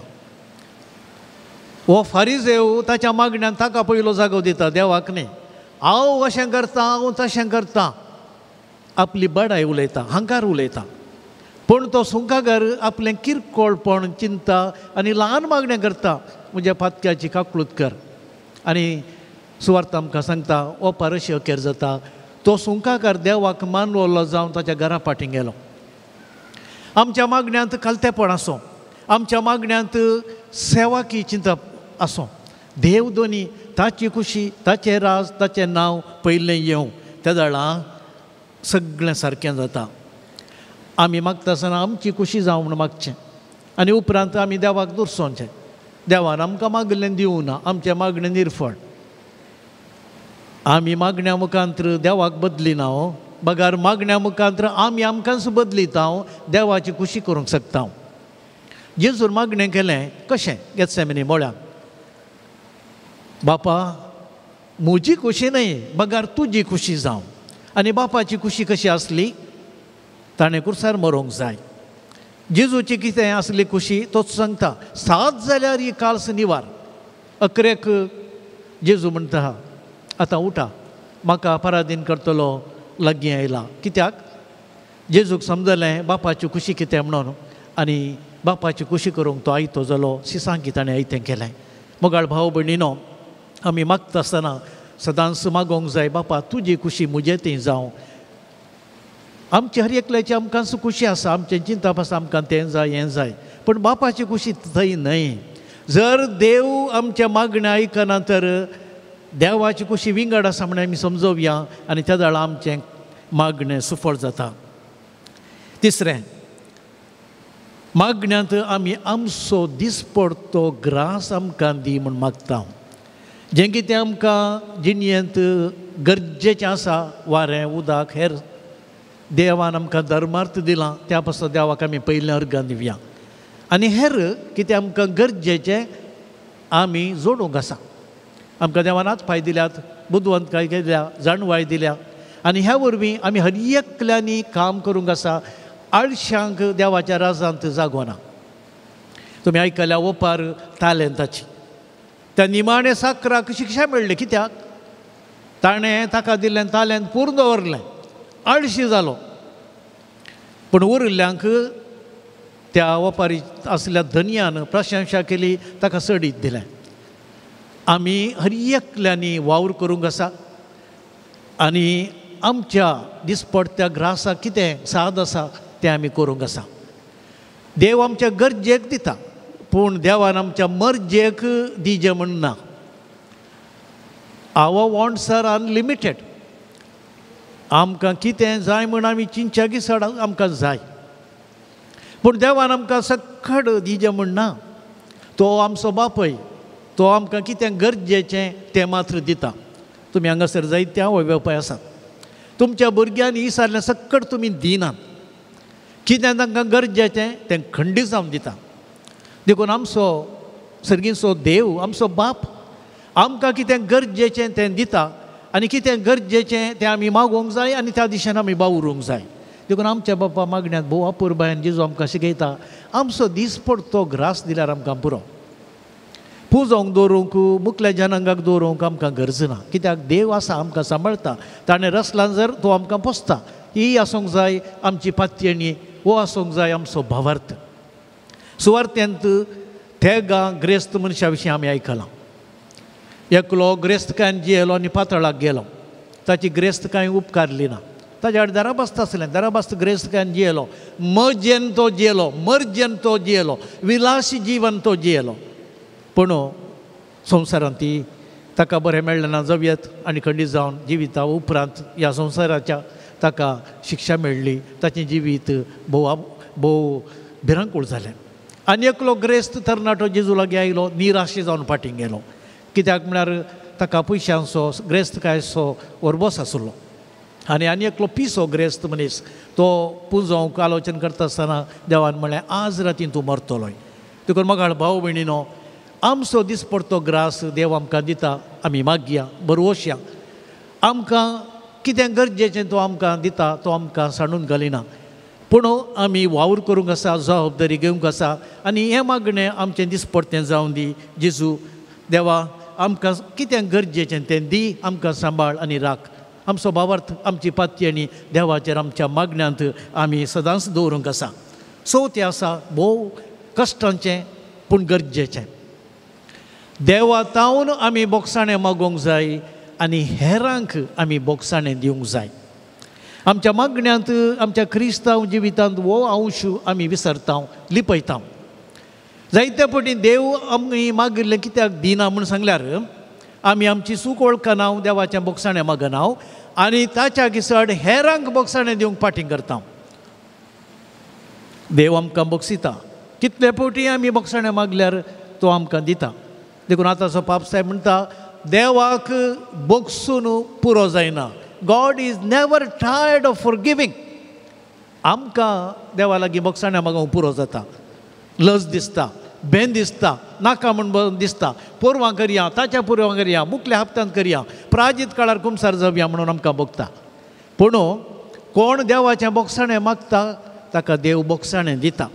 Speaker 1: हो फारिजेव ताच्या मागण्यान ताका पयलो जागो दिता, देवाक न्ही. हांव अशें करता, हांव तशें करता, आपली बडाय उलयता, हंकार उलयता. पूण तो सुकाकार आपलें किरकोळपण चिंता आनी ल्हान मागणें करता, म्हज्या फातक्याची काकूळट कर. आनी सुवार्थ आमकां सांगता, हो पारशी अखेर जाता. तो सुकाकार देवाक मानवलो जावन ताच्या घरा फाटीं गेलो. आमच्या मागण्यांत खालतेपण आसूं, आमच्या मागण्यांत सेवाकी चिंतप आसूं. देव दोनी ताची खुशी, ताचें राज, ताचें नांव पयलें येवं, त्या दाळा सगळें सारकें जाता. आमी मागता आसतना आमची खुशी जावं म्हूण मागचें आनी उपरांत आमी देवाक दुरसोवचें. देवान आमकां मागलें दिवं ना, आमचें मागणें निर्फळ. आमी मागण्या मुखांत्र देवाक बदलिना, बगार मागण्या मुखांत्र आमी आमकांच बदलिता, देवाची खुशी करूंक शकता. जेजून मागणें केलें कशें गेत्सेमनी मोळ्याक, बापा म्हजी खुशी न्ही, बगार तुजी खुशी जावं. आनी बापाची खुशी कशी आसली, ताणें कुर्सार मरोंक जाय. जेजूची कितें आसली खुशी तोच सांगता. 7 जाल्यार ही काल्स निवार. 11 जेजू म्हणटा, आतां उठा, म्हाका पराधीन करतलो लागीं आयला. कित्याक जेजूक समजलें बापाची खुशी कितें म्हणून, आनी बापाची खुशी करूंक तो आयतो जालो. सिसांकी ताणें आयतें केलें. मोगाळ भाव भयणीनो, आमी मागता आसतना सदांच मागोंक जाय, बापा तुजी खुशी म्हजे ती जावं. आमची हर एकल्याची आमकांच खुशी आसा, आमचें चिंतप आसा, आमकां तें जाय हें जाय, पूण बापाची खुशी थंय न्हय. जर देव आमच्या मागण्या आयकना तर देवाची खुशी विंगड आसा म्हणून आमी समजोवया आनी त्या दाळा आमचें मागणें सुफळ जाता. तिसरें, मागण्यांत आमी आमचो दिसपडतो ग्रास आमकां दी म्हूण मागता, जें कितें आमकां जिणयेंत गरजेचें आसा, वारें उदक हेर देवान आमकां धर्मार्थ दिलां, त्या पासून देवाक आमी पयलें अर्गां दिवया. आनी हेर कितें आमकां गरजेचें आमी जोडूंक आसा. आमकां देवान आत्फाय दिल्यात, बुदवंतकाय दिल्या, जाणवाय दिल्या, आनी ह्या वरवीं आमी हर एकल्यांनी काम करूंक आसा. आळश्यांक देवाच्या राजांत जागो ना. तुमी आयकल्या ओपार तालेंताची, त्या निमाणे साकराक शिक्षा मेळ्ळी. कित्याक? ताणें ताका दिल्लें तालेंत पूर्ण दवरलें, आळशी जालो. पूण उरिल्ल्यांक त्या ओपारी आसल्या धनयान प्रशंसा केली, ताका सडीत दिलें. आमी हर एकल्यांनी वावर करूंक आसा. आनी आमच्या दिसपडत्या ग्रासाक कितें साद आसा तें आमी करूंक आसा. देव आमच्या गरजेक दिता, पूण देवान आमच्या मर्जेक दिजें म्हण ना. Our wants are unlimited. आमकां कितें जाय म्हण आमी चिंच्या दिसाड आमकां जाय, पूण देवान आमकां सक्कड दिजें म्हण ना. तो आमचो बापय, तो आमकां कितें गरजेचें तें मात्र दिता. तुमी हांगासर जायत्या अवयवपाय आसात. तुमच्या भुरग्यांनी विचारलें सक्कड तुमी दिनात. कितें तांकां गरजेचें तें खंडीत जावन दिता. देखून आमचो सर्गीचो देव, आमचो बाप आमकां कितें गरजेचें तें दिता, आनी कितें गरजेचें तें आमी मागोवंक जाय, आनी त्या दिशेन आमी वावरूंक जाय. देखून आमच्या बापा मागण्यांत भोव अपुरबायन जेजू आमकां शिकयता, आमचो दिसपडतो ग्रास दिल्यार आमकां पुरो. पुजोवंक दवरूंक, मुखल्या जनांगाक दवरूंक आमकां गरज ना. कित्याक देव आसा, आमकां सांबाळटा. ताणें रचला जर तो आमकां पोसता. ही आसूंक जाय आमची पातयेणी, वो आसूंक जाय आमचो भावार्थ. सुवार्थ्यांत तेगा ग्रेस्त मनशा विशीं आमी आयकलां. एकलो ग्रेस्तकायन जियेलो आनी पातळाक गेलो. ताची ग्रेस्तकाय उपकारली ना. ताच्या कडेन दराबास्त आसलें. दराबास्त ग्रेस्तकायन जियेलो, मजेन तो जियेलो, मर्जेन तो जियेलो, विलासी जिवन तो जियेलो. पूण संवसारांत ती ताका बरें मेळ्ळें ना, जव्यत आनी खंडीत जावन जिविता उपरांत ह्या संवसाराच्या ताका शिक्षा मेळ्ळी. ताचें जिवीत भोव भिरांकूळ जालें. आनी एकलो ग्रेस्त तरणाटो जेजू लागीं आयलो, निराशे जावन फाटीं गेलो. कित्याक म्हळ्यार ताका पयशांचो ग्रेस्तकायचो वरबोस आसलो. आनी एकलो पिसो ग्रेस्त मनीस तो पुजोवंक आलोचन करता आसतना देवान म्हळें आज रातीन तूं मरतलोय. देखून म्हाका भाव भयणीनो, आमचो दिसपडतो ग्रास देव आमकां दिता. आमी मागया, बरोवश्या. आमकां कितें गरजेचें तो आमकां दिता, तो आमकां सांडून घालिना. पूण आमी वावर करूंक आसा, जबाबदारी घेवंक आसा. आनी हें मागणें आमचें दिसपडतें जावं दी. जेजू देवा आमकां कितें गरजेचें तें दी, आमकां सांबाळ आनी राख. आमचो भावार्थ, आमची पातयेणी देवाचेर आमच्या मागण्यांत आमी सदांच दवरूंक आसा. चवथें आसा भोव कश्टांचें पूण गरजेचें. देवा तावन आमी बोगसाणें मागोवंक जाय, आनी हेरांक आमी बोगसाणें दिवंक जाय. आमच्या मागण्यांत, आमच्या क्रिस्तांव जिवितांत हो अंश आमी विसरता, लिपयता. जायते फावटी देव आमी मागिल्लें कित्याक दिना म्हूण सांगल्यार आमी आमची चूक वळखना, देवाचें बोगसाणें मागना आनी ताच्या दिसाड हेरांक बोगसाणें दिवंक फाटीं करता. देव आमकां बोगसिता. कितले फावटी आमी बोगसाणें मागल्यार तो आमकां दिता. देखून आतांचो पाप साहेब म्हणटा देवाक बोगसून पुरो जायना. God is never tired of forgiving. आमकां देवा लागीं बोगसाणें मागोवंक पुरो जाता. लज दिसता, भेन दिसता, नाका म्हूण दिसता. पोरवां करया, ताच्या पोरवां करया, मुखल्या हप्त्यांत करया, प्राजीत काळार कुमसार जावया म्हणून आमकां बोगता. पूण कोण देवाचें बोगसाणें मागता ताका देव बोगसाणें दिता.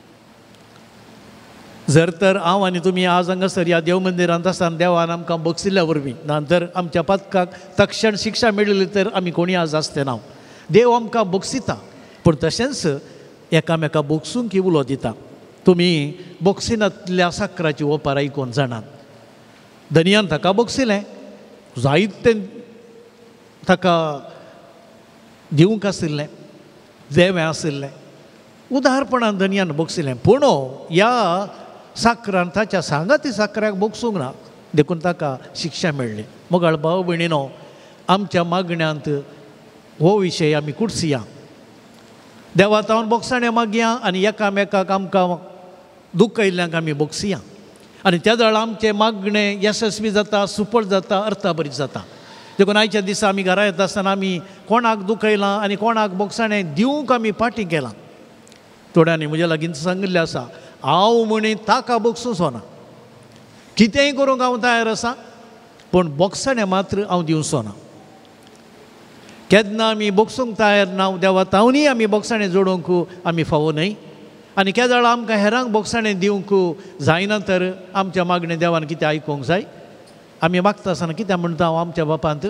Speaker 1: जर तर हांव आनी तुमी आज हांगासर ह्या देव मंदिरांत आसतना देवान आमकां बोगसिल्ल्या वरवीं नंतर आमच्या पातकाक तक्षण शिक्षा मेळिल्ली तर आमी कोणी आज आसते ना. देव आमकां बोगसिता, पूण तशेंच एकामेका बोगसूंक उलो दिता. तुमी बोगसिनांतल्या साकराची ओपार आयकून जाणात. धनयान ताका बोगसिलें, जायतें ताका दिवंक आशिल्लें, देवें आशिल्लें, उदारपणान धनयान बोगसिलें. पूण ह्या साकरान ताच्या सांगाती साकऱ्याक बोगसूंक ना, देखून ताका शिक्षा मेळ्ळी. मोगाळ भाव भयणीनो, आमच्या मागण्यांत हो विशय आमी कुडसिया. देवात हांव बोगसाणें मागया आनी एकामेकाक आमकां दुख आयिल्ल्यांक आमी बोगसिया आनी त्या वेळा आमचें मागणें यशस्वी जाता, सुपळ जाता, अर्थाभरीत जाता. देखून आयच्या दिसा आमी घरा येता आसतना आमी कोणाक दुखयलां आनी कोणाक बोगसाणें दिवंक आमी फाटीं केलां. थोड्यांनी म्हज्या लागीं सांगिल्लें आसा, हांव म्हणी ताका बोगसूंक सोना, कितेंय करूंक हांव तयार आसा, पूण बोगसाणें मात्र हांव दिवंक सोना. केन्ना आमी बोगसूंक तयार ना, देवात हांवनी आमी बोगसाणें जोडूंक आमी फावो न्हय. आनी केद्या वेळा आमकां हेरांक बोगसाणें दिवंक जायना तर आमच्या मागणें देवान कितें आयकूंक जाय. आमी मागता आसतना कितें म्हणटा हांव आमच्या बापांत,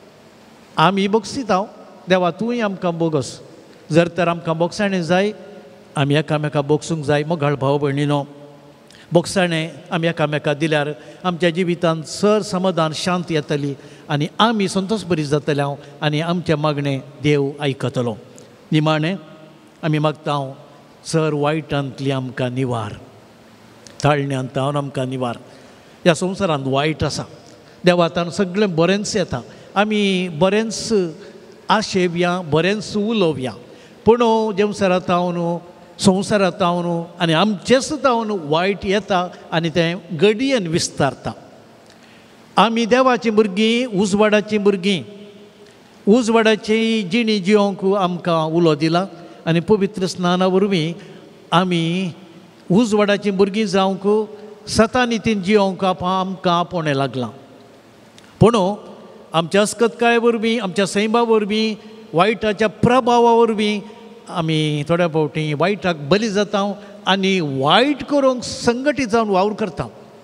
Speaker 1: आमी बोगसीत हांव, देवा तूंय आमकां बोगस. जर तर आमकां बोगसाणें जाय, आमी एकामेकाक बोगसूंक जाय. मोगाळ भाव भयणीनो, बोगसाणें आमी एकामेकाक दिल्यार आमच्या जिवितांत सर समाधान शांत येतली आनी आमी संतोश बरी जातले हांव आनी आमचें मागणें देव आयकतलो. निमाणें आमी मागता हांव, सर वायटांतली आमकां निवार, ताळण्यांत आमकां निवार. ह्या संवसारांत वायट आसा, देवातान सगळें बरेंच येता, आमी बरेंच आशेवया, बरेंच उलोवया, पूण जेवसारांत हांव न्हू, संवसारांत हांव न्हू आनी आमचेच हांव वायट येता आनी तें घडयेन विस्तारता. आमी देवाचीं भुरगीं, उजवाडाचीं भुरगीं, उजवाडाची जिणी जियोंक आमकां उलो दिला आनी पवित्र स्नाना वरवीं आमी उजवाडाचीं भुरगीं जावंक सतानितीन जियोंक आमकां आपोवणें लागलां. पूण आमच्या अस्कतकाये वरवीं, आमच्या सैमा वरवीं, वायटाच्या प्रभावा वरवीं आमी थोड्या फावटी वायटाक बली जाता आनी वायट करूंक संघटीत जावन वावर करता.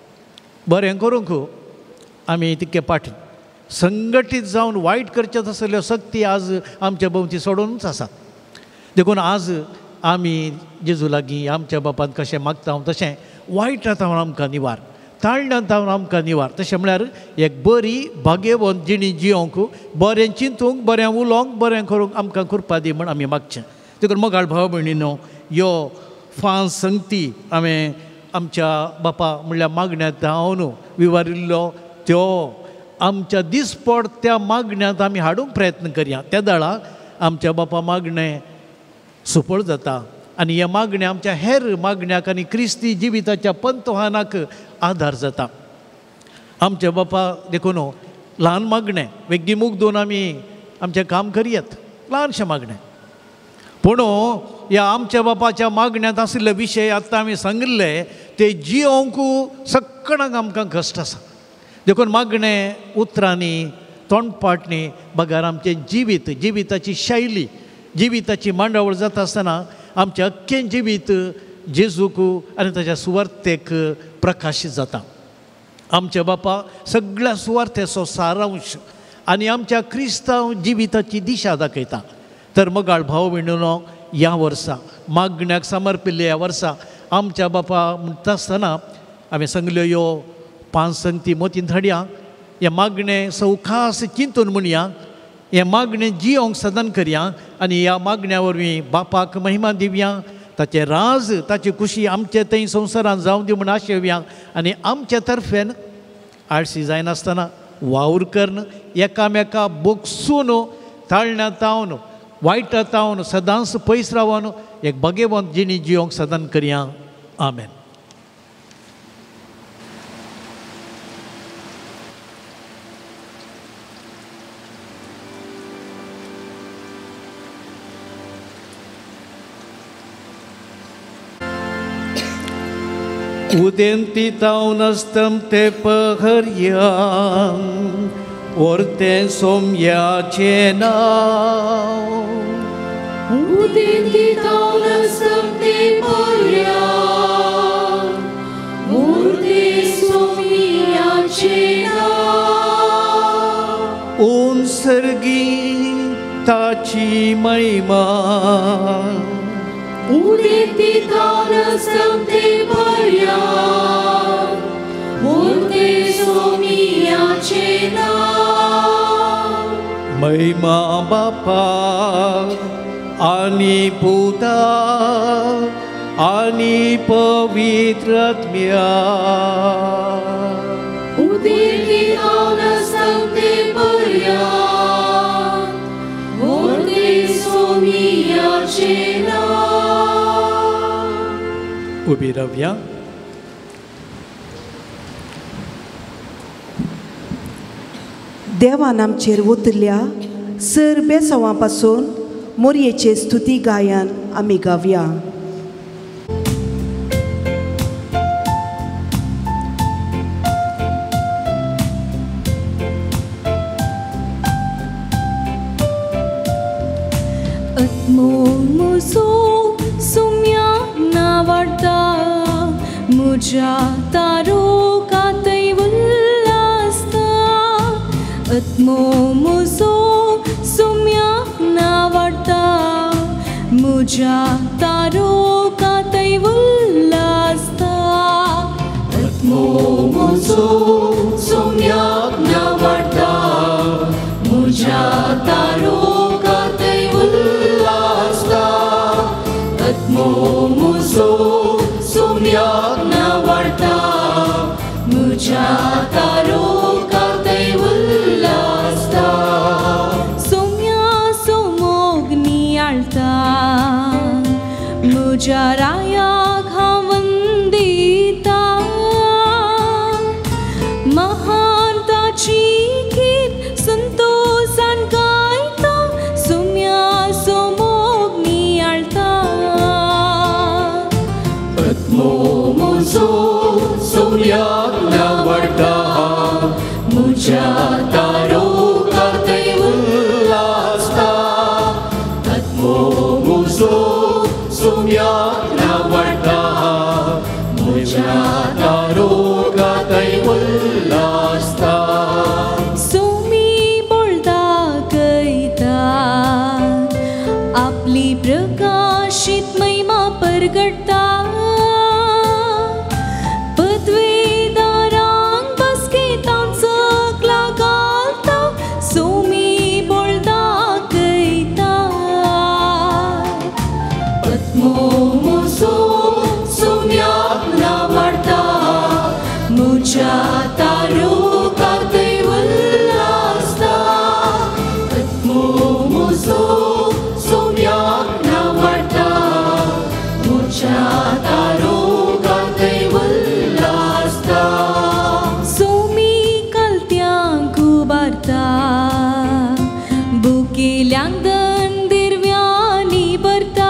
Speaker 1: बरें करूंक आमी तितके पाठी, संघटीत जावन वायट करचे तसल्यो सक्ती आज आमच्या भोंवती सोडूनच आसात. देखून आज आमी जेजू लागीं आमच्या बापान कशें मागता तशें वायटांत आमकां निवार, ताळण्यांत आमकां निवार, तशें म्हळ्यार एक बरी भाग्यवंत जिणी जियोंक, बरें चिंतूंक, बरें उलोवंक, बरें करूंक आमकां कृपा दी म्हण आमी मागचें. देखून मोगाळ भाव भयणीनो, ह्यो फांस संगती हांवें आमच्या बापा म्हणल्यार मागण्यांत हांव न्हू विवारिल्लो त्यो आमच्या दिसपड त्या मागण्यांत आमी हाडूंक प्रयत्न करया. त्या दाळा आमच्या बापा मागणें सुफळ जाता आनी ह्या मागण्या आमच्या हेर मागण्याक आनी क्रिस्ती जिविताच्या पंतवानाक आधार जाता. आमच्या बापा देखून ल्हान मागणें वेगळी मूग दोन आमी आमचें काम करयात, ल्हानशें मागणें, पूण ह्या आमच्या बापाच्या मागण्यांत आशिल्ले विशय आतां आमी सांगिल्ले ते जियोंक सक्कणाक आमकां कश्ट आसा. देखून मागणें उतरांनी, तोंडपाटणी बगार आमचें जिविताची शैली, जिविताची मांडावळ जाता आसतना आमचें अख्खें जिवीत जेजूक आनी ताच्या सुवार्थेक प्रकाशीत जाता. आमच्या बापा सगळ्या सुवार्थेचो सारांश आनी आमच्या क्रिस्तांव जिविताची दिशा दाखयता. तर मोगाळ भाव भयणीनो, ह्या वर्सा मागण्याक समर्पिल्ले ह्या वर्सा आमच्या बापा म्हणटा आसतना हांवें सांगल्यो ह्यो 5 संगती मोतीन धाडया. हे मागणें सवखास चिंतून म्हणया, हे मागणें जियोंक सदान करया आनी ह्या मागण्या वरवीं बापाक महिमा दिवया, ताचें राज, ताची खुशी आमचे थंय संवसारांत जावं दी म्हूण आशेवया आनी आमचे तर्फेन आळशी जायनासतना वावर करन, एकामेका बोगसून, ताळण्यांत तावन, वायटांत तावन, सदांच पयस रावन एक भाग्यवंत जिणी जियोंक सदान करया. आमेन. Udenti tau nastam te pahariang orten somya chenau.
Speaker 6: Udenti tau nastam te pahariang orten somya chenau.
Speaker 1: Un sergi taci maima
Speaker 6: Udenti tau nastam te pahariang orten somya chenau.
Speaker 1: महिमा बापा आणि पुता आणि पवित्र आत्म्या.
Speaker 6: Udenti tau nastam te pahariang orten somya chenau.
Speaker 1: उबी रावया.
Speaker 4: देवान आमचेर उतरल्या sir बेसवां पासून मोरयेचे स्तुती गायन आमी गावया.
Speaker 6: म्हजो सुम्या नावाडटा म्हज्या तारोकातय उल्हासता. म्हजो सुम्या नावाडटा म्हज्या तारोकातय उल्हासता. म्हजो सुम्या नावाडटा म्हज्या तारोकातय उल्हासता. म्हजो सुम्याक नावाडटा म्हज्या तारोकातय उल्हासता. सुम्या सोमोग नियाळटा म्हज्या रायाक हांव वंदिता. महान ताची गीत संतोषान गायता सुम्या सोमोग नियाळटा. म्हजो सुम्याक नावाडटा म्हज्या तारोकातय उल्हासता. म्हजो सुम्याक नावाडटा म्हज्या तारोकातय उल्हासता. सोमी बोलता गयता आपली प्रकाशित महिमा परगटता. पदवेदारांक बसकेतांत सकला घालता सोमी बोलता गयता. म्हजो सुम्याक नावाडटा म्हज्या तारोकातय उल्हासता. म्हजो सुम्याक नावाडटा म्हज्या तारोकातय उल्हासता. सोमी कलत्यांक उबारता बुकेल्यांक दंदिरव्यांनी भरता.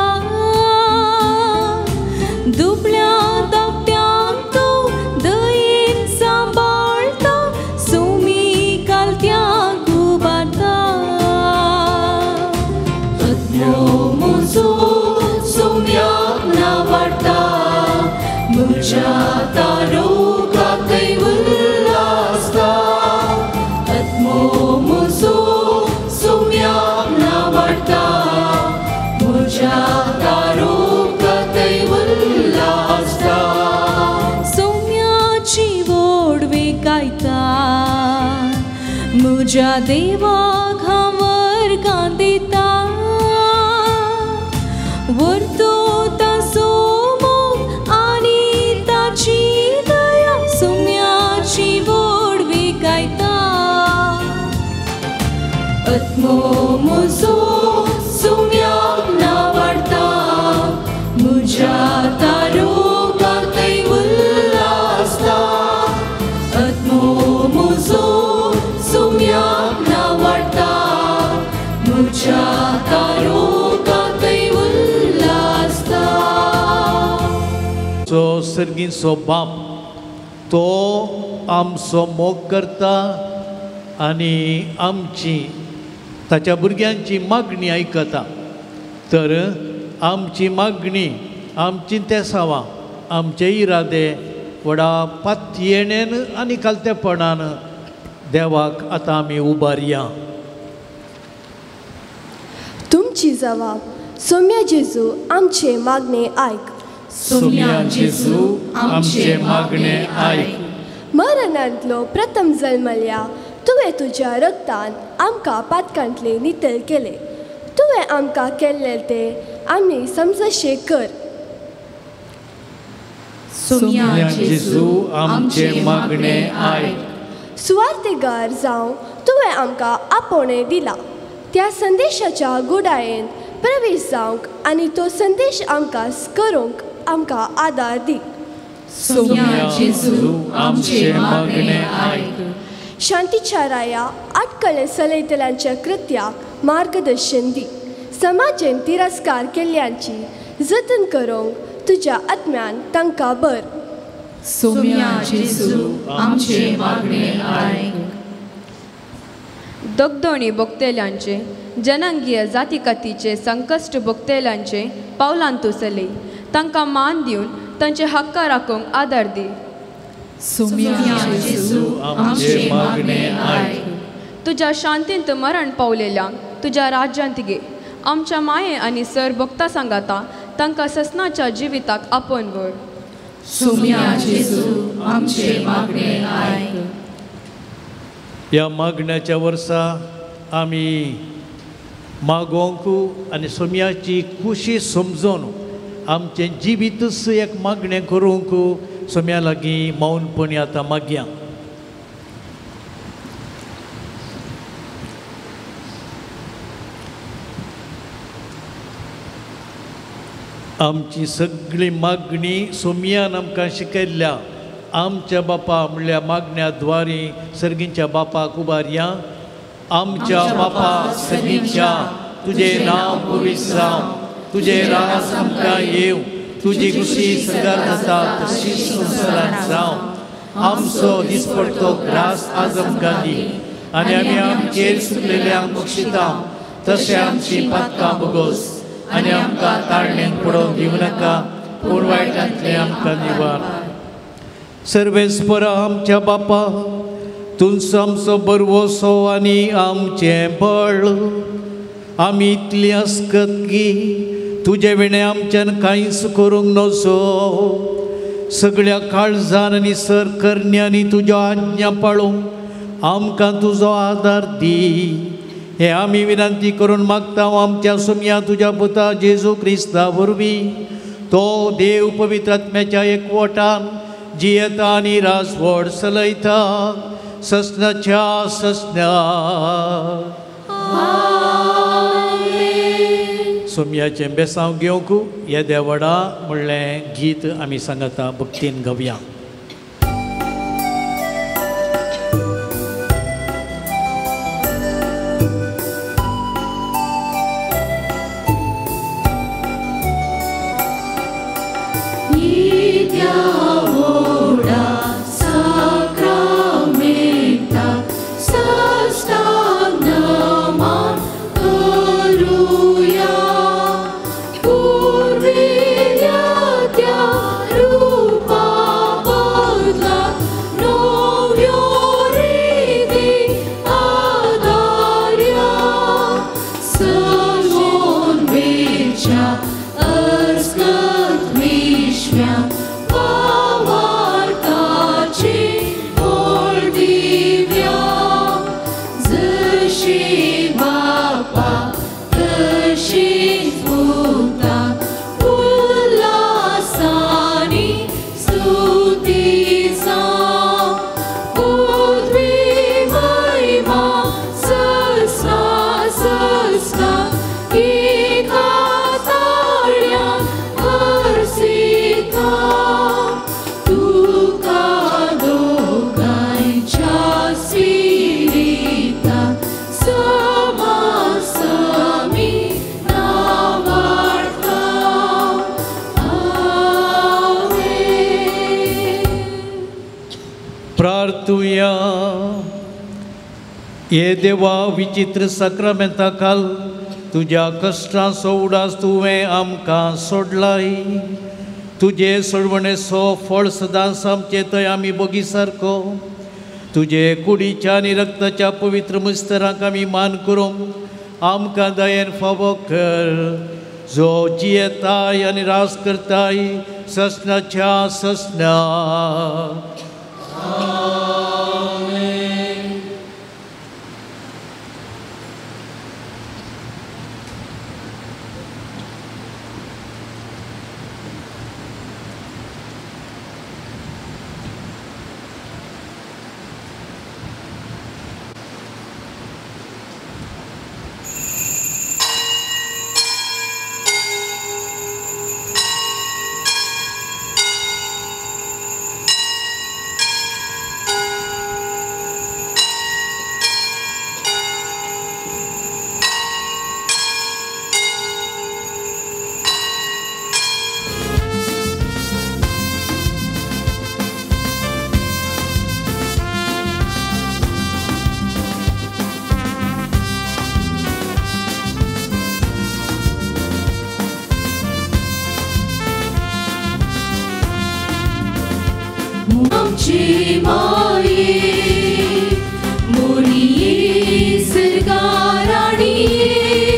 Speaker 6: दुबळ्या धाकट्यांक तो दयेन सांबाळता सोमी कलत्यांक उबारता. म्हजो सुम्याक नावाडटा म्हज्या तारोकातय उल्हासता. म्हजो सुम्याक नावाडटा म्हज्या तारोकातय उल्हासता. सोम्याची वोडवे गायता म्हज्या देवाक हांव वर्गां दिता. वर्तोता सोमोग आनी ताची दया सोम्याची वोडवे गायता. म्हजो सुम्याक नावाडटा म्हज्या तारोकातय उल्हासता. म्हजो सुम्याक नावाडटा म्हज्या तारोकातय उल्हासता.
Speaker 1: जो सर्गीचो बाप तो आमचो मोग करता आनी आमची ताच्या भुरग्यांची मागणी आयकता. तर आमची मागणी आमची तेसावां आमचे इरादे व्हडा पातयेणेन आनी कालतेपणान देवाक आतां आमी उबारया.
Speaker 8: तुमची जबाब सोम्या जेजू आमचे मागणे आयक.
Speaker 1: सोम्या जेजू आमचे मागणे आयक.
Speaker 8: मरणांतलो प्रथम जल्मल्या तुवें तुज्या रक्तान आमकां पातकांतले नितळ केले. तुवें आमकां केल्ले ते आमी समजशे कर.
Speaker 1: सोम्या जेजू आमचे मागणे आयक.
Speaker 8: सुवार्थेगार जावं तुवें आमकां आपोवणें दिला. त्या संदेशाच्या गुडायेन प्रवेश जावंक आनी तो संदेश आमकां करूंक आमकां आदार दी.
Speaker 6: सोम्या जेजू आमचे मागणे आयक.
Speaker 8: शांतीच्या राया आटकळे चलयतल्यांच्या कृत्याक मार्गदर्शन दी. समाजेन तिरस्कार केल्ल्यांची जतन करूंक तुज्या आत्म्यान तांकां बर.
Speaker 6: सोम्या जेजू आमचे मागणे आयक.
Speaker 9: दोगदोणी भोगतेल्यांचे जनांगीय जातीकातीचे संकश्ट भोगतेल्यांचे पावलां तूं चलय. तांकां मान दिवन तांचे हक्क राखूंक आदार दी.
Speaker 6: सोम्या जेजू आमचे मागणे आयक.
Speaker 9: तुज्या शांतींत मरण पावलेल्यांक तुज्या राज्यांत घे. आमच्या माये आनी सर भोगता सांगाता तांकां ससनाच्या जिविताक आपोवन व्हर.
Speaker 6: सोम्या जेजू आमचे मागणे आयक.
Speaker 1: ह्या मागण्याच्या वर्सा आमी मागोवंक आनी सोम्याची खुशी समजून आमचें जिवीतच एक मागणें करूंक सोम्या लागीं मौनपणी आतां मागया. आमची सगळी मागणी सोम्यान आमकां शिकयल्या. आमच्या बापा म्हणल्या मागण्या द्वारे सर्गींच्या बापाक उबारया. आमच्या बापा सर्गींच्या तुझे नांव पवित्र जावं. तुझे राज आमकां येवं. तुजी खुशी सदां जाता तशीच संवसारांत जावं. आमचो दिसपडटो ग्रास आज आमकां दी आनी आमी आमचेर चुकलेल्यांक बक्षिता तशें आमची पातकां बगोस आनी आमकां ताळणेंत पडोवंक दिवं नाका पूण वायटांतले आमकां निवार. सर्वेस्परा आमच्या बापा तुमचो आमचो बरवोसो आनी आमचें बळ. आमी इतली आसकत की तुजे विणे आमच्यान कांयच करूंक नजो. सगळ्या काळजान आनी सर करण्यांनी तुज्यो आज्ञा पाळूंक आमकां तुजो आदार दी. हे आमी विनंती करून मागता आमच्या सोम्या तुज्या पुता जेजू क्रिस्ता वरवीं. तो देव पवित्र आत्म्याच्या एकवटान जियेता आनी राजवट चलयता ससनाच्या ससना. सोम्याचें बेसांव घेवंक हे देवडा म्हणलें गीत आमी सांगता भक्तीन गावया. प्रार्थुया. हे देवा विचित्र साक्रामेंता काल तुज्या कश्टांचो उडास तुवें आमकां सोडलाय. तुजे सोडवणेचो फळ सदांच आमचे थंय आमी बोगी सारको. तुजे कुडीच्या आनी रक्ताच्या पवित्र मुस्तराक आमी मान करूंक आमकां दयेन फावो कर. जो जियेताय आनी रास करताय ससनाच्या ससना.
Speaker 6: आमची माये मोरिये सरगाराणीये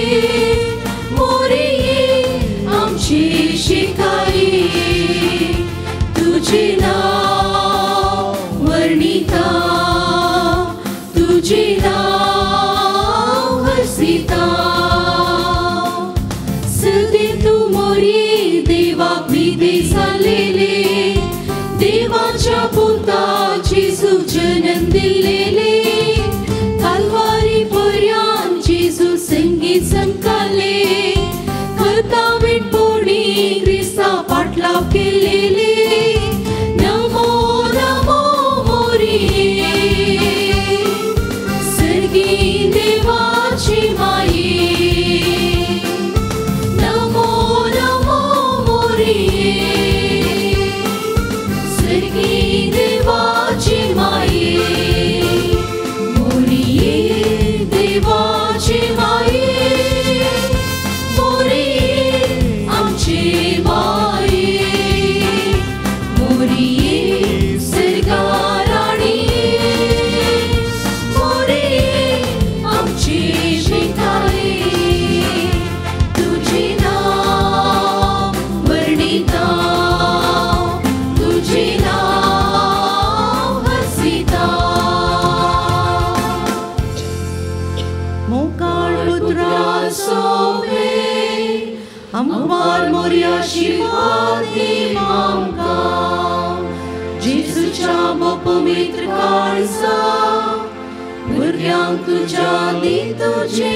Speaker 6: मोरिये आमची शिकाये तुझे नाव वर्णिता तुझे नाव हसिता सदे तू मोरिये देवाक विदे झालेले देवाच्या पुता जेजू जन्म दिलेले कालवारी पर्यंत जेजू संगीत संकाले कथा विटपोणी क्रिस्ता पाटलाव केलेले नमो नमो मोरिये सर्गी देवाची माये नमो नमो मोरिये सर्गी देवाची माये मोरिये देवाची माये मोरिये आमची माये मोरिये सरगाराणीये मोरिये आमची शिकाये तुझे नाव वर्णिता तुझे नाव हसिता
Speaker 4: मोकाळ पुत्रा
Speaker 6: सोवे आमकां मोरया आशीर्वाद दी आमकां जेजूच्या पवित्र काळजा भुरग्यांक तुज्या दी तुझे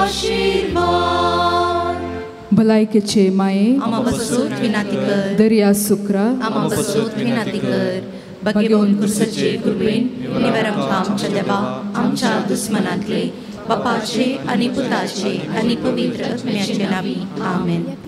Speaker 6: आशीर्वाद
Speaker 9: भलायकेचे माये
Speaker 10: आमा बसोत विनाती कर
Speaker 9: दर्या सुक्रा
Speaker 10: आमा बसोत विनाती कर बगेवून कुर्सचे कुर्बेन निवार आमच्या देवा आमच्या दुस्मनातले बापाचे आणि पुताचे आणि पवित्र आत्म्याचे नावी आमेन.